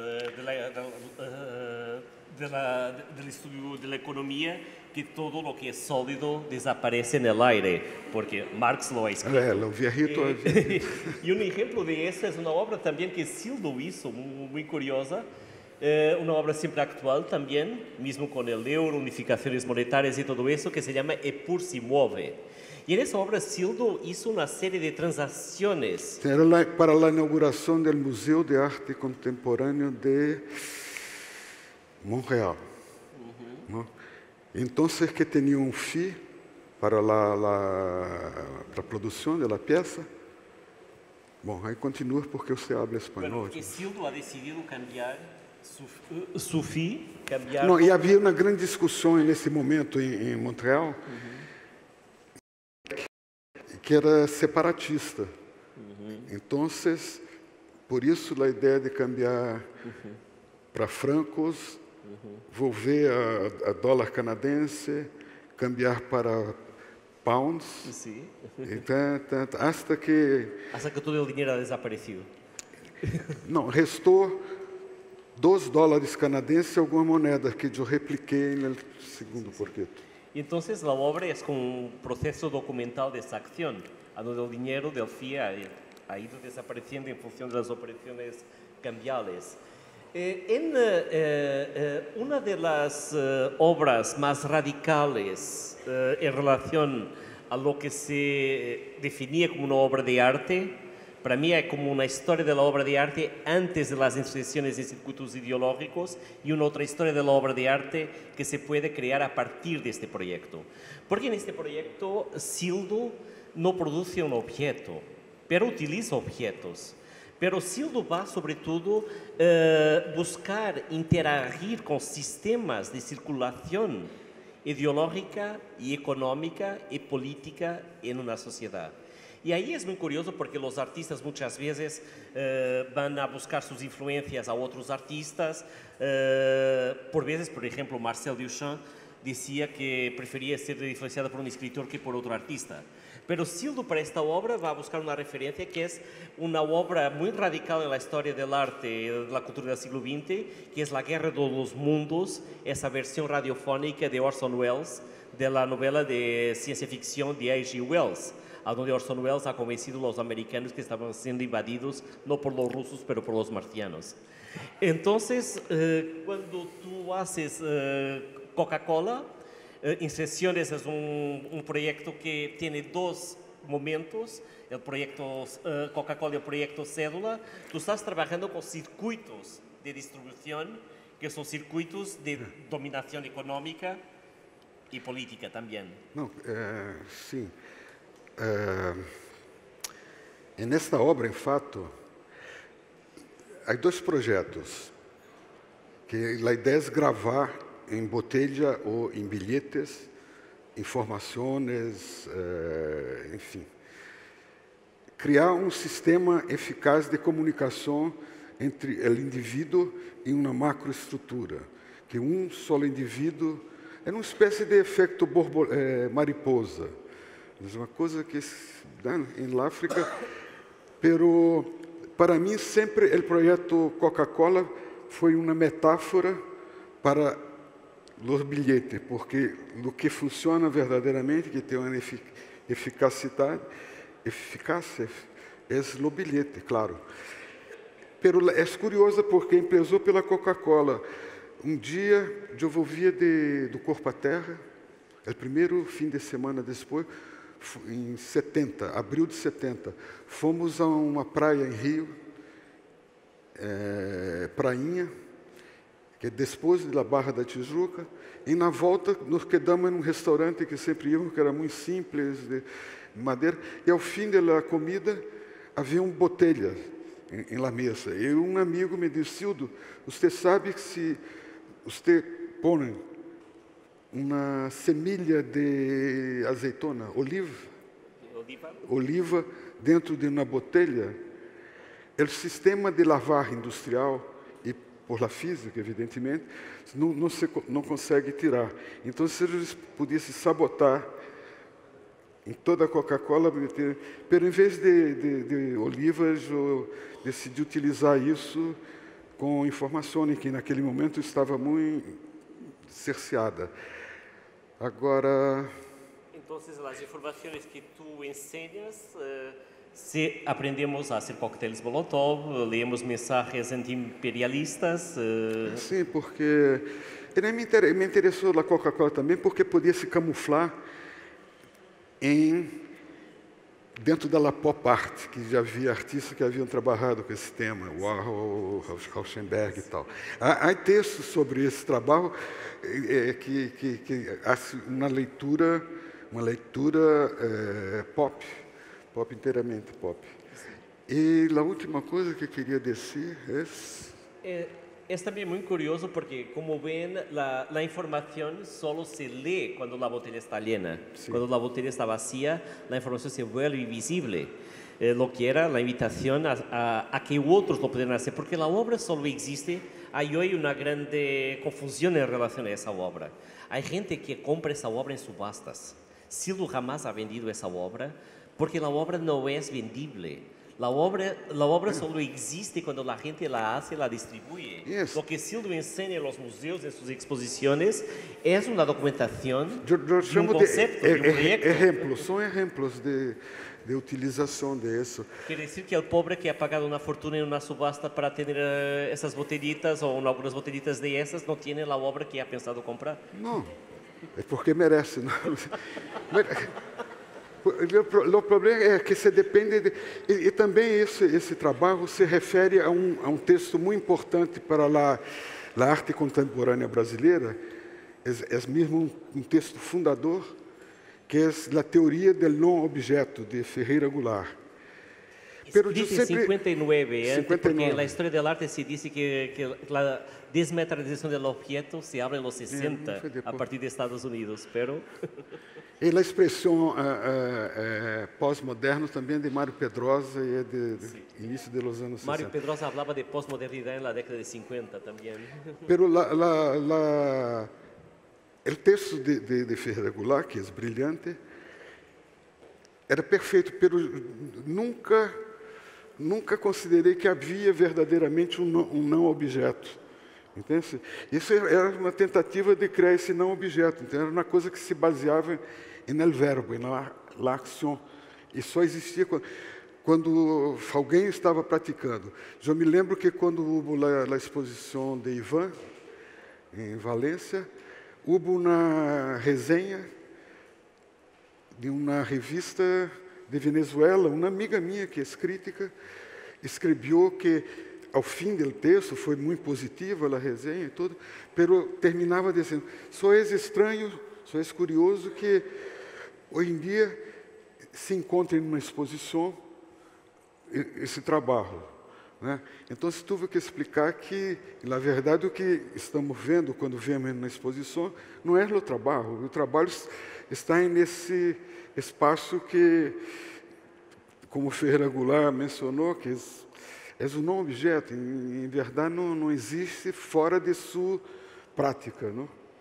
del estudio de la economía que todo lo que es sólido desaparece en el aire, porque Marx lo ha escrito. Lo viejito. Y un ejemplo de eso es una obra también que Sildo hizo, muy curiosa, una obra siempre actual también, mismo con el euro, unificaciones monetarias y todo eso, que se llama Epur se mueve. Y en esa obra Sildo hizo una serie de transacciones. Era para la inauguración del Museo de Arte Contemporáneo de Montreal. ¿No? Entonces, que tenía un fee para la producción de la pieza. Bom, aí continua porque você habla espanhol. Bueno, porque Sildo ha decidido cambiar su fee. Não, e havia uma grande discussão nesse momento em Montreal, que era separatista. Então, por isso a ideia de cambiar para francos, volver a dólar canadense, cambiar para pounds. Sí. Hasta que todo el dinero ha desaparecido. Não, restou $2 canadenses e algumas moedas que eu repliquei no segundo quarteto. Y entonces la obra es como un proceso documental de esa acción, a donde el dinero del FIE ha ido desapareciendo en función de las operaciones cambiales. Una de las obras más radicales en relación a lo que se definía como una obra de arte, para mí hay como una historia de la obra de arte antes de las inserciones de circuitos ideológicos y una otra historia de la obra de arte que se puede crear a partir de este proyecto. Porque en este proyecto Sildo no produce un objeto, pero utiliza objetos. Pero Sildo va sobre todo buscar interagir con sistemas de circulación ideológica y económica y política en una sociedad. Y ahí es muy curioso porque los artistas muchas veces van a buscar sus influencias a otros artistas. Por veces, por ejemplo, Marcel Duchamp decía que prefería ser influenciado por un escritor que por otro artista. Pero Sildo para esta obra va a buscar una referencia que es una obra muy radical en la historia del arte y de la cultura del siglo XX, que es La Guerra de los Mundos, esa versión radiofónica de Orson Welles, de la novela de ciencia ficción de H.G. Wells, a donde Orson Welles ha convencido a los americanos que estaban siendo invadidos no por los rusos, pero por los marcianos. Entonces, cuando tú haces Coca-Cola, Inserciones es un proyecto que tiene dos momentos, el proyecto Coca-Cola y el proyecto Cédula. Tú estás trabajando con circuitos de distribución, que son circuitos de dominación económica y política también. Não, sim. Nesta obra, em fato, há dois projetos, que a ideia é gravar em botella ou em bilhetes, informações, enfim. Criar um sistema eficaz de comunicação entre o indivíduo e uma macroestrutura, que um só indivíduo era uma espécie de efeito mariposa. É uma coisa que, né, em África, pero para mim sempre o projeto Coca-Cola foi uma metáfora para os bilhetes, porque o que funciona verdadeiramente, que tem uma eficácia, é o bilhete, claro. Pero é curioso porque empresou pela Coca-Cola. Um dia eu volvia do Corpo à Terra, o primeiro fim de semana depois, em 70, abril de 70, fomos a uma praia em Rio, Prainha, que é depois da Barra da Tijuca, e na volta nos quedamos em um restaurante que sempre íamos, que era muito simples, de madeira, e ao fim da comida havia botelhas em la mesa. E um amigo me disse: Cildo, você sabe que se você põe uma semilha de azeitona, oliva dentro de uma botelha, o sistema de lavar industrial, e por la física, evidentemente, não consegue tirar. Então, se eles pudessem sabotar em toda a Coca-Cola, mas em vez de olivas, eu decidi utilizar isso com informações que naquele momento estava muito cerceada. Agora... Então, as informações que tu enseñas, se aprendemos a fazer coquetéis Molotov, leemos mensagens anti-imperialistas... Sim, porque me interessou a Coca-Cola também, porque podia se camuflar dentro da pop art, que já havia artistas que haviam trabalhado com esse tema, Warhol, Rauschenberg e tal. Há textos sobre esse trabalho que há uma leitura pop inteiramente pop. E a última coisa que eu queria dizer é também muito curioso porque, como ven, a informação só se lê quando a botella está llena. Sí. Quando a botella está vacía, a informação se vuelve invisible. Lo que era a invitação a que outros lo pudieran hacer, porque a obra só existe. Há hoje uma grande confusão em relação a essa obra. Há gente que compra essa obra em subastas. Cildo jamás ha vendido essa obra porque a obra não é vendible. La obra solo existe cuando la gente la hace, la distribuye. Yes. Lo que Cildo enseña en los museos, en sus exposiciones, es una documentación de un concepto, de un proyecto. Ejemplos, son ejemplos de utilización de eso. Quiere decir que el pobre que ha pagado una fortuna en una subasta para tener esas botellitas o algunas botellitas de esas, no tiene la obra que ha pensado comprar. No, es porque merece. ¿No? O problema é que se depende e também esse trabalho se refere a um texto muito importante para a arte contemporânea brasileira, é mesmo um texto fundador, que é a teoria do não objeto de Ferreira Goulart. Escrito em 59, porque a história do arte se diz que a desmaterialização do objeto se abre nos 60, a partir dos Estados Unidos, pero... E a expressão pós-moderno também é de Mário Pedrosa e é de início dos anos 60. Mário Pedrosa falava de pós-modernidade na década de 50 também. Pero o texto de Ferreira Goulart, que é brilhante, era perfeito, pero nunca considerei que havia verdadeiramente um não objeto. Entende? Isso era uma tentativa de criar esse não objeto. Então, era uma coisa que se baseava no verbo, na ação. E só existia quando alguém estava praticando. Eu me lembro que quando houve a exposição de Ivan, em Valência, houve uma resenha de uma revista de Venezuela, uma amiga minha que é crítica, escreveu que ao fim do texto foi muito positiva a resenha e tudo, pero terminava dizendo: só é estranho, só é curioso que hoje em dia se encontra em uma exposição esse trabalho, né? Então se tive que explicar que, na verdade, o que estamos vendo quando vemos na exposição não é o trabalho está nesse espaço que, como Ferreira Goulart mencionou, que é um não objeto, em verdade não existe fora de sua prática, não?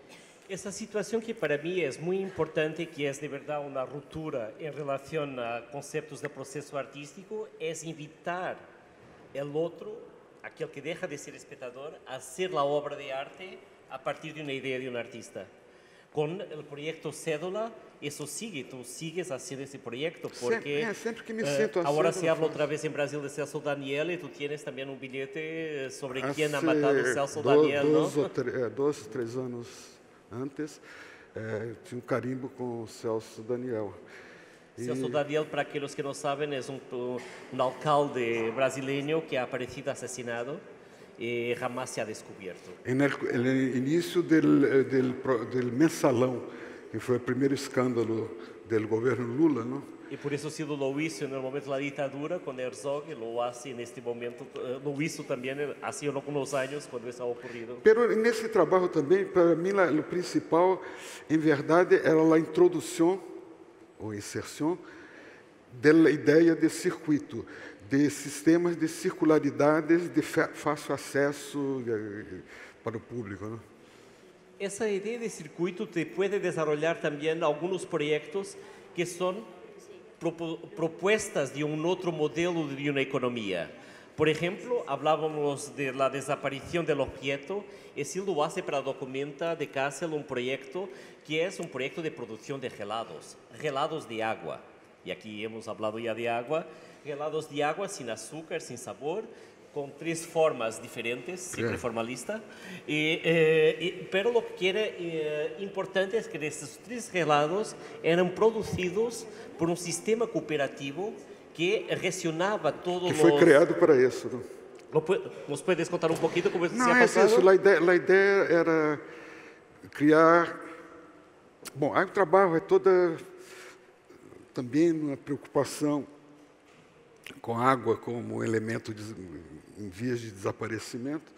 Esa situación que para mí es muy importante, que es de verdad una ruptura en relación a conceptos de proceso artístico, es invitar el otro, aquel que deja de ser espectador, a hacer la obra de arte a partir de una idea de un artista. Con el proyecto Cédula, eso sigue, tú sigues haciendo ese proyecto, porque siempre que me siento ahora haciendo, se habla otra vez en Brasil de Celso Daniel y tú tienes también un billete sobre quién ha matado Celso Daniel, ¿no? 2 ou 3 anos antes, tinha carimbo com Celso Daniel. Celso Daniel, para aquellos que no saben, es un alcalde brasileño que ha aparecido asesinado y jamás se ha descubierto. En el inicio del mensalão, que foi o primeiro escândalo del governo Lula, ¿no? Y por eso sí lo hizo en el momento de la dictadura con Herzog, y lo hace en este momento, lo hizo también hace algunos años cuando eso ha ocurrido. Pero nesse trabalho também, para mim, o principal, em verdade, era a introdução ou inserção da ideia de circuito, de sistemas de circularidades de fácil acesso para o público, ¿no? Esa idea de circuito te puede desarrollar también algunos proyectos que son propuestas de un otro modelo de una economía. Por ejemplo, hablábamos de la desaparición del objeto, y si lo hace para Documenta de Kassel un proyecto que es un proyecto de producción de gelados, gelados de agua. Y aquí hemos hablado ya de agua, gelados de agua sin azúcar, sin sabor, con 3 formas diferentes, siempre formalista. Pero lo que era importante es que estos 3 gelados eran producidos por un sistema cooperativo que gestionaba todos que foi criado para isso, ¿no? ¿Nos puedes contar un poquito cómo se Não, ha é pasado? isso. A ideia era criar... Bom, aí o trabalho é toda também uma preocupação com água como elemento em vias de desaparecimento.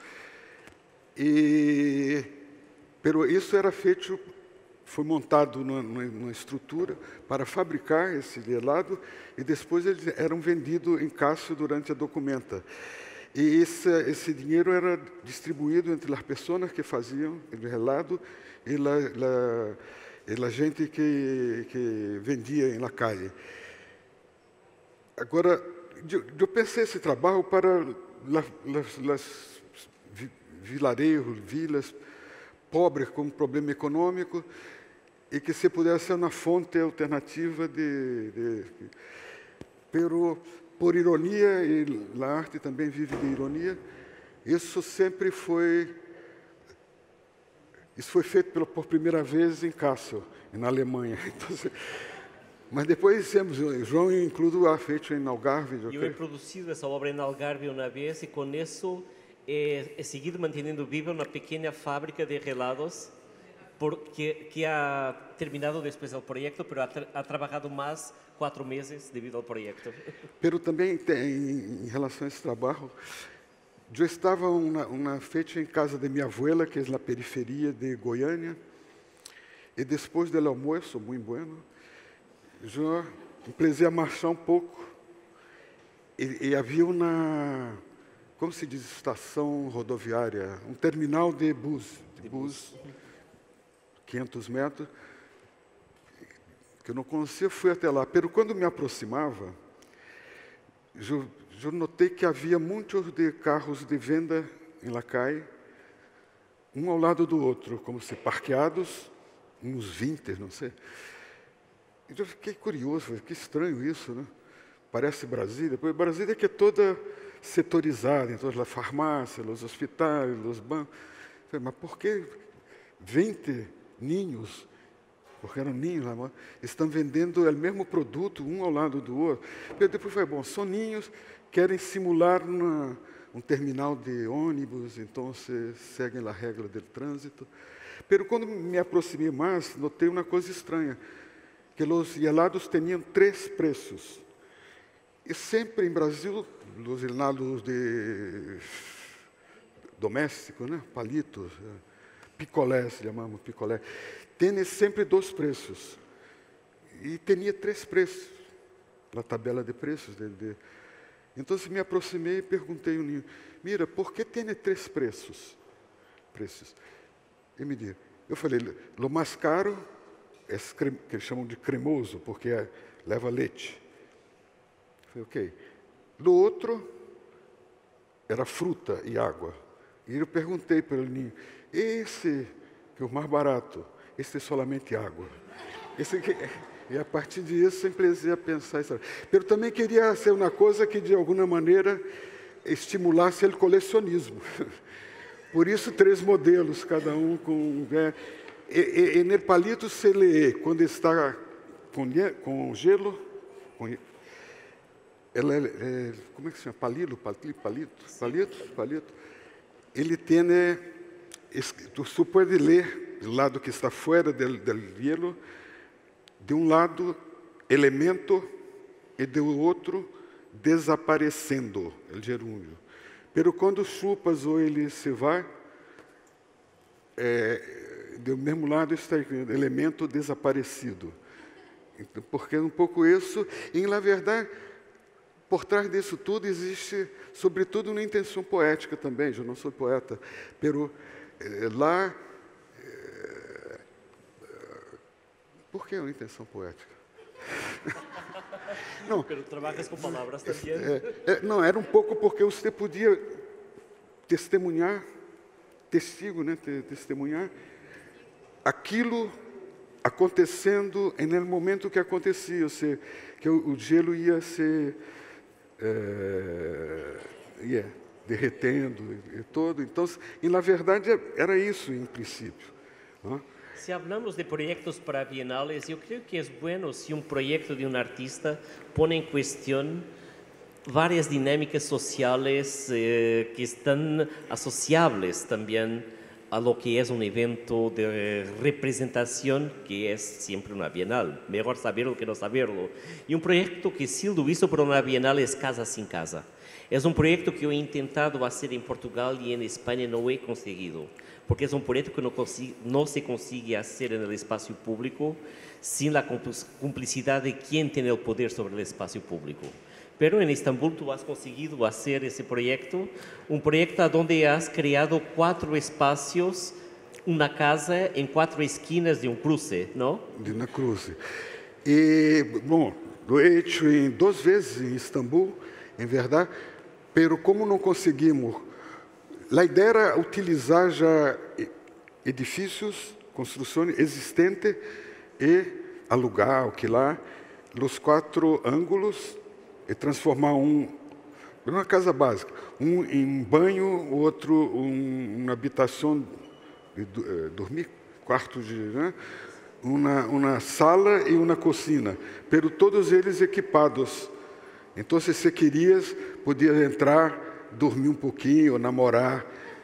Pero isso era feito, foi montado numa estrutura para fabricar esse gelado e depois eles eram vendidos em Cássio durante a Documenta. E esse dinheiro era distribuído entre as pessoas que faziam o gelado e a gente que vendia na calle. Agora, eu pensei esse trabalho para vilarejos, vilas pobres com problema econômico e que se pudesse ser uma fonte alternativa pero por ironia, e a arte também vive de ironia, isso foi feito por primeira vez em Kassel, na Alemanha. Então, mas depois João incluso ha feito em Algarve. Eu he produzido essa obra em Algarve uma vez e com isso he seguido manteniendo viva uma pequena fábrica de gelados que ha terminado después del proyecto, pero ha trabajado más 4 meses debido al proyecto. Pero também em relação a esse trabalho, eu estava uma feita em casa de minha abuela, que é na periferia de Goiânia, e depois do almoço, muito bueno, eu comecei a marchar um pouco, e havia como se diz, estação rodoviária, um terminal de bus, 500 metros, que eu não conhecia, fui até lá. Pero quando me aproximava, eu notei que havia muitos de carros de venda em Lacai, um ao lado do outro, como se parqueados, uns 20, não sei. E eu fiquei curioso, que estranho isso, né? Parece Brasília. Porque Brasília que é toda setorizada, então as farmácias, os hospitais, os bancos. Mas por que 20 ninhos, porque eram ninhos lá, estão vendendo o mesmo produto, um ao lado do outro? Eu depois falei, bom, são ninhos, querem simular um terminal de ônibus, então seguem a regra do trânsito. Mas quando me aproximei mais, notei uma coisa estranha, que os gelados tinham 3 preços. E sempre em Brasil, os gelados domésticos, né? Palitos, picolé, se chamamos picolé, tem sempre 2 preços. E tinha 3 preços, na tabela de preços. Então, me aproximei e perguntei ao ninho, mira, por que tem 3 preços? E me disse, Eu falei, lo mais caro é que eles chamam de cremoso, porque leva leite. Eu falei, ok. Do outro era fruta e água. E eu perguntei para o Ninho, esse que é o mais barato, esse é somente água. E a partir disso, eu comecei a pensar isso. Eu também queria ser uma coisa que, de alguma maneira, estimulasse o colecionismo. Por isso, 3 modelos, cada um com... E no palito se lê, quando está com gelo, como é que se chama? Palito. Ele tem, você pode ler do lado que está fora do gelo, de um lado, elemento, e do outro, desaparecendo, o gerúndio. Pero quando chupas ou ele se vai, do mesmo lado está elemento desaparecido. Então, porque é um pouco isso, e na verdade, por trás disso tudo existe, sobretudo, uma intenção poética também. Eu não sou poeta, pero lá... Por que uma intenção poética? Não, pero trabalhas com palavras também. Não, era um pouco porque você podia testemunhar, testemunhar aquilo acontecendo no momento que acontecia, ou seja, que o gelo ia se derretendo e todo. Então, e na verdade era isso em princípio, não? Se falamos de projetos para bienales, eu creio que é bueno se um projeto de um artista põe em questão várias dinâmicas sociais que estão associables também a lo que é um evento de representação, que é sempre uma bienal. Melhor saberlo que não saberlo. E um projeto que, sido visto por uma bienal, é Casa Sin Casa. É um projeto que eu he tentado fazer em Portugal e em Espanha não he conseguido, porque é um projeto que não se consegue fazer no espaço público sem a cumplicidade de quem tem o poder sobre o espaço público. Pero en Istambul tú has conseguido hacer ese proyecto, un proyecto donde has creado 4 espacios, una casa en 4 esquinas de un cruce, ¿no? De uma cruze. E, bom, lo he hecho 2 vezes em Istambul, em verdade, pero como não conseguimos, a ideia era utilizar já edifícios, construções existentes e alugar, alquilar, os 4 ângulos, e transformar uma casa básica, um em banho, outro uma habitação de dormir, quarto de, né? uma sala e uma cozinha, pero todos eles equipados. Então, se você querias, podia entrar, dormir um pouquinho, namorar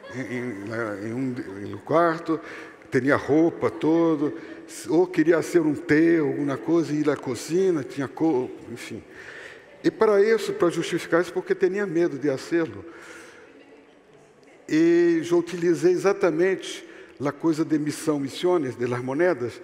no quarto, tinha roupa toda, ou queria ser um té, alguma coisa, ir à cozinha, tinha cor, enfim. E para isso, para justificar isso, porque tinha medo de fazê-lo. E eu utilizei exatamente a coisa de missões, de las moedas.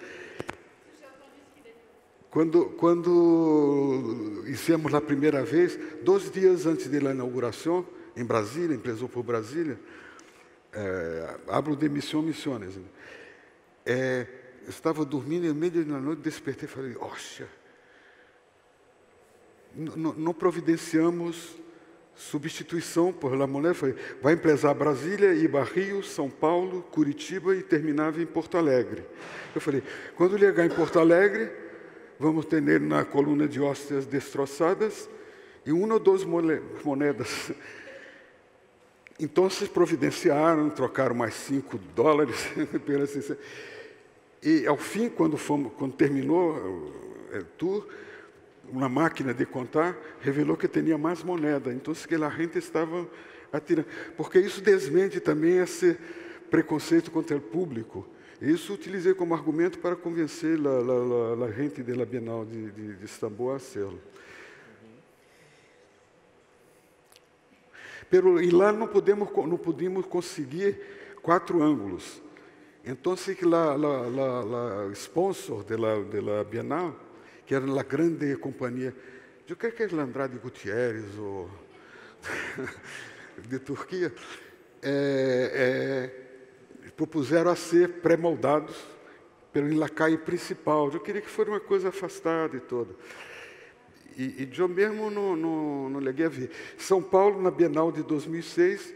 Quando fizemos a primeira vez, 2 dias antes da inauguração, em Brasília, empresa por Brasília, hablo de missões. Estava dormindo, e no meio da noite despertei e falei, oxa, não providenciamos substituição por la moneda. Vai empresar Brasília, Iba, Rio, São Paulo, Curitiba e terminava em Porto Alegre. Eu falei, quando chegar em Porto Alegre, vamos ter na coluna de hóstias destroçadas e 1 ou 2 moedas. Então, providenciaram, trocaram mais $5 pela assistência. E, ao fim, quando terminou o tour, uma máquina de contar revelou que tinha mais moeda. Então, que a gente estava atirando. Porque isso desmente também esse preconceito contra o público. Isso utilizei como argumento para convencer a gente da Bienal de Istambul a hacerlo. E lá não podíamos conseguir 4 ângulos. Então, o sponsor da Bienal, que era a grande companhia, eu creio que é Andrade Gutierrez, ou de Turquia, propuseram a ser pré-moldados pelo lacaio principal. Eu queria que fosse uma coisa afastada e toda. E eu mesmo não liguei a ver. São Paulo, na Bienal de 2006,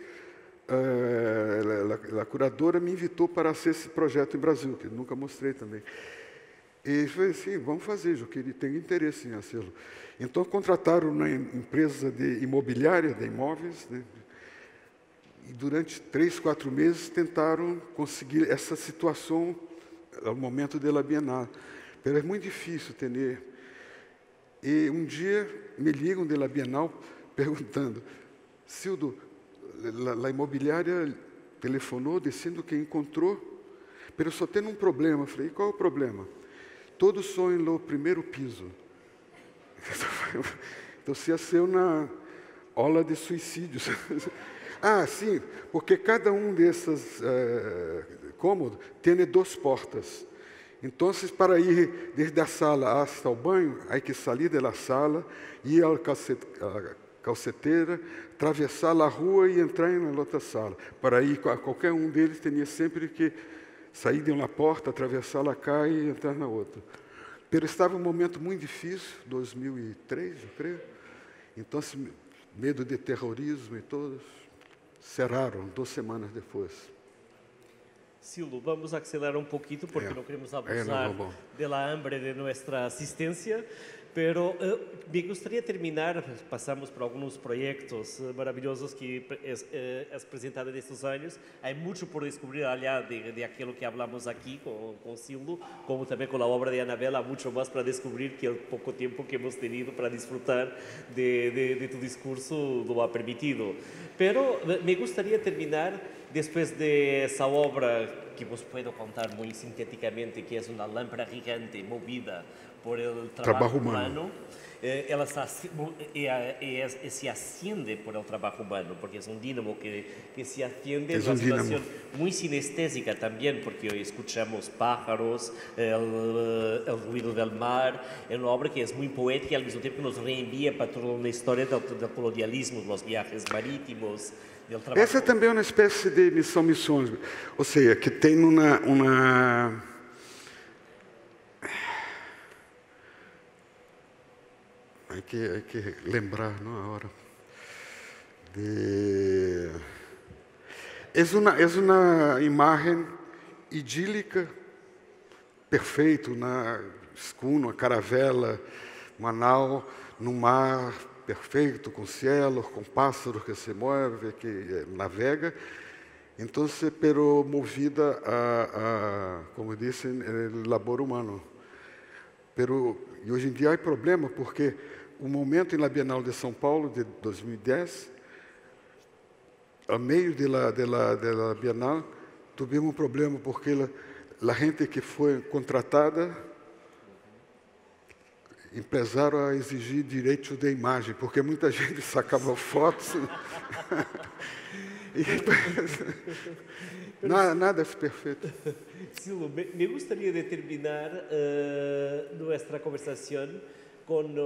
a curadora me invitou para fazer esse projeto em Brasil, que eu nunca mostrei também. E eu falei assim, vamos fazer, eu tenho interesse em fazê-lo. Então, contrataram uma empresa de imobiliária, de imóveis, né? E durante 3, 4 meses tentaram conseguir essa situação ao momento da Bienal. Mas é muito difícil ter. E um dia me ligam da Bienal perguntando, Sildo, a imobiliária telefonou dizendo que encontrou, mas só tem um problema. Eu falei, qual é o problema? Todos sonham no primeiro piso. Então, se ia ser uma aula de suicídios. Ah, sim, porque cada um desses cômodos tem 2 portas. Então, para ir desde a sala até o banho, há que sair da sala, ir à calceteira, atravessar a rua e entrar na outra sala. Para ir, qualquer um deles tinha sempre que sair de uma porta, atravessar a cá e entrar na outra. Mas estava um momento muito difícil, 2003, eu creio. Então, medo de terrorismo e todos, cerraram 2 semanas depois. Sildo, vamos acelerar un poquito porque no queremos abusar de la hambre de nuestra asistencia, pero me gustaría terminar, pasamos por algunos proyectos maravillosos que has presentado en estos años. Hay mucho por descubrir allá de aquello que hablamos aquí con Sildo, como también con la obra de Anabela, mucho más para descubrir que el poco tiempo que hemos tenido para disfrutar de tu discurso lo ha permitido. Pero me gustaría terminar después de esa obra que vos puedo contar muy sintéticamente, que es una lámpara gigante movida por el trabajo humano. Ela se asciende por el trabajo humano, porque es un dínamo que se asciende. Es una situación muy sinestésica también, porque hoy escuchamos pájaros, el ruido del mar. Es una obra que es muy poética y al mismo tiempo nos reenvía para toda una historia del colonialismo, los viajes marítimos. Essa também é uma espécie de missões, ou seja, que tem uma Hay que lembrar, ¿no? Ahora. Es una imagen idílica, perfeita, uma escuna, uma caravela, uma nau no mar perfeito, com cielos, com pássaros que se movem, que navega. Então, pero movida como dizem, o labor humano. E hoje em dia há problema, porque o momento na Bienal de São Paulo de 2010, a meio da Bienal, tivemos um problema, porque a gente que foi contratada empezaram a exigir direitos de imagem, porque muita gente sacava fotos. Nada é perfeito. Sildo, me gustaría de terminar nuestra conversación con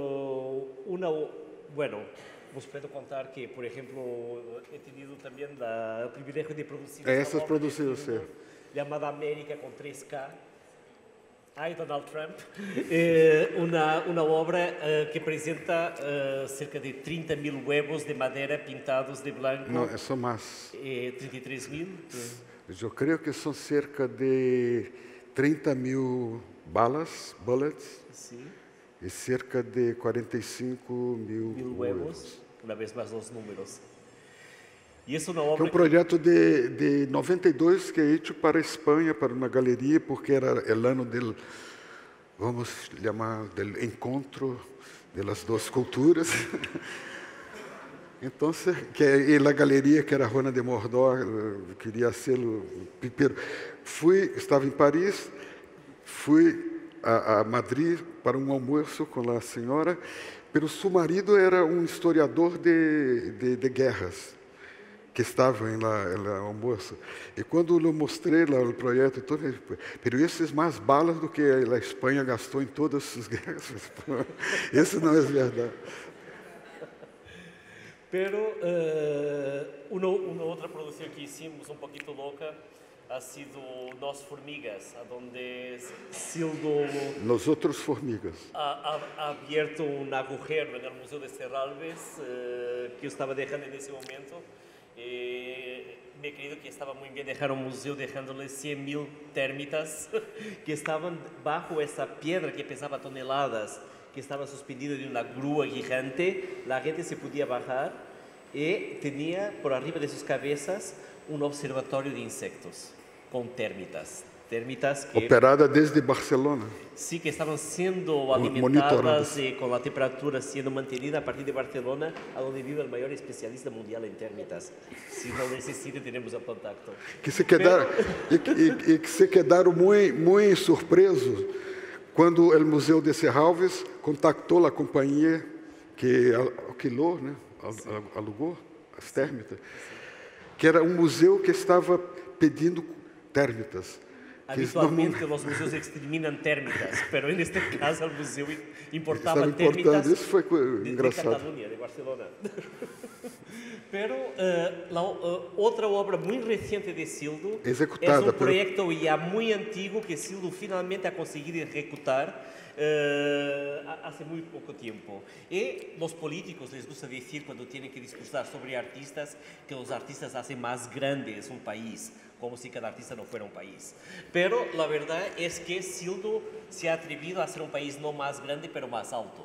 os puedo contar que, por ejemplo, he tenido también el privilegio de producir essas produzidas, llamada América con 3K. Ay, Donald Trump, una obra que presenta cerca de 30.000 huevos de madera pintados de blanco. Não, são mais. 33.000. Eu creio que são cerca de 30.000 bullets. Sim. E cerca de 45.000 huevos. Uma vez mais os números. E isso uma obra. É um projeto de 92 que é feito para a Espanha, para uma galeria, porque era o ano do, vamos chamar, do encontro das 2 culturas. Então, que a galeria, que era a Juana de Mordor, queria ser o pipeiro. Estava em Paris, fui a Madrid para um almoço com a senhora, pero seu marido era um historiador de guerras, que estava em almoço. E quando eu mostrei lá o projeto, todo, pero esses mais balas do que a Espanha gastou em todas as guerras. Isso não é verdade. Pero una otra producción que hicimos un poquito loca, ha sido Nós Formigas, donde Sildo Nosotros Formigas. ha abierto un agujero en el Museo de Serralves que yo estaba dejando en ese momento. Me he creído que estaba muy bien dejar un museo dejándole 100.000 termitas que estaban bajo esa piedra que pesaba toneladas, que estaba suspendida de una grúa gigante. La gente se podía bajar y tenía por arriba de sus cabezas un observatorio de insectos con termitas. Termitas que, Operada desde Barcelona. sí, que estaban siendo alimentadas y con la temperatura siendo mantenida a partir de Barcelona, a donde vive el mayor especialista mundial en termitas. Si no necesita, tenemos el contacto. Que se quedaram, e que se quedaram muito surpresos quando o Museu de Serralves contactou a companhia que alquilou, né, alugou as termitas, que era um museu que estava pedindo termitas. Habitualmente los museos exterminan térmitas, pero en este caso el museo importaba térmitas Isso foi de engraçado. Cataluña, de Barcelona. Pero otra obra muy reciente de Sildo Ejecutada, es un pero- proyecto ya muy antiguo que Sildo finalmente ha conseguido ejecutar hace muy poco tiempo. Y los políticos les gusta decir cuando tienen que discursar sobre artistas que los artistas hacen más grandes un país, como si cada artista no fuera un país. Pero la verdad es que Sildo se ha atrevido a hacer un país no más grande, pero más alto.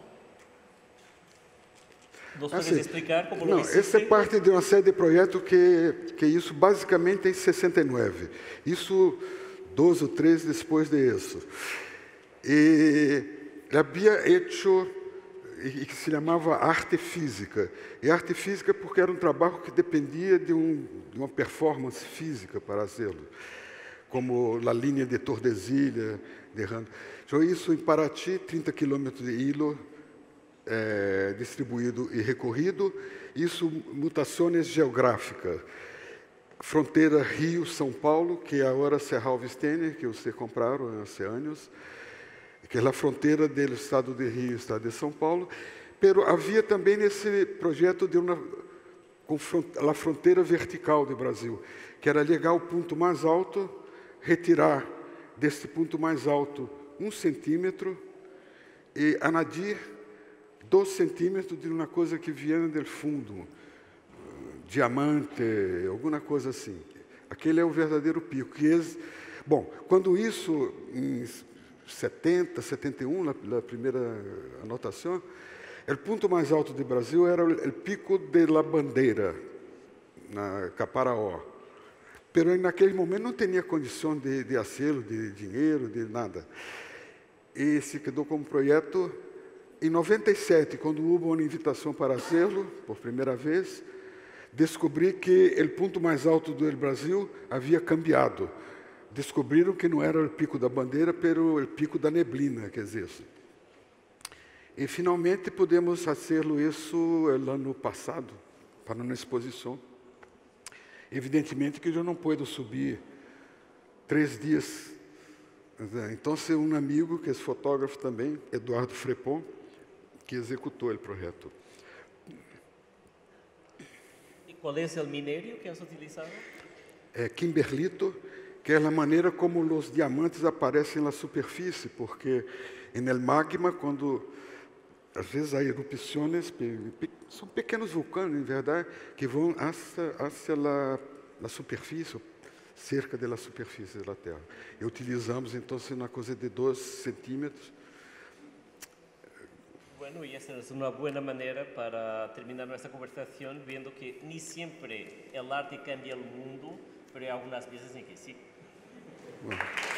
¿Nos puedes explicar cómo lo Não, hiciste? essa é parte de uma série de projetos que isso basicamente em 69. Isso 12 ou 13 depois disso. E havia hecho, e que se chamava arte física. E arte física porque era um trabalho que dependia de uma performance física para fazê-lo, como a linha de Tordesilhas, de Rand. Então, isso em Paraty, 30 quilômetros de hilo, distribuído e recorrido. Isso, mutações geográficas. Fronteira Rio-São Paulo, que agora Serralves tem, que vocês compraram há anos, que é a fronteira do estado de Rio e estado de São Paulo. Pero havia também esse projeto de com a fronteira vertical do Brasil, que era ligar o ponto mais alto, retirar desse ponto mais alto 1 centímetro e anadir 2 centímetros de uma coisa que vinha do fundo, diamante, alguma coisa assim. Aquele é o verdadeiro pico. Bom, quando isso, em 70, 71, na primeira anotação, o ponto mais alto do Brasil era o pico de la Bandeira, na Caparaó. Pero naquele momento não tinha condição de acelo, de dinheiro, de nada. E se quedou como projeto. Em 97, quando houve uma invitação para acelo, por primeira vez, descobri que o ponto mais alto do Brasil havia cambiado. Descobriram que não era o pico da bandeira, mas o pico da neblina, quer dizer. E finalmente podemos fazê-lo isso no ano passado, para uma exposição. Evidentemente que eu não posso subir 3 dias. Então, um amigo, que é fotógrafo também, Eduardo Frepon, que executou o projeto. ¿Y cuál es el minerio que has utilizado? Kimberlito, que é a maneira como os diamantes aparecem na superfície, porque no magma, quando às vezes há erupções, são pequenos vulcões, em verdade, que vão hacia a superfície, cerca da superfície da Terra. E utilizamos, então, uma coisa de 2 centímetros. Bueno, y esa es una buena manera para terminar nuestra conversación, viendo que ni siempre el arte cambia el mundo, pero hay algunas veces en que sí. Bueno.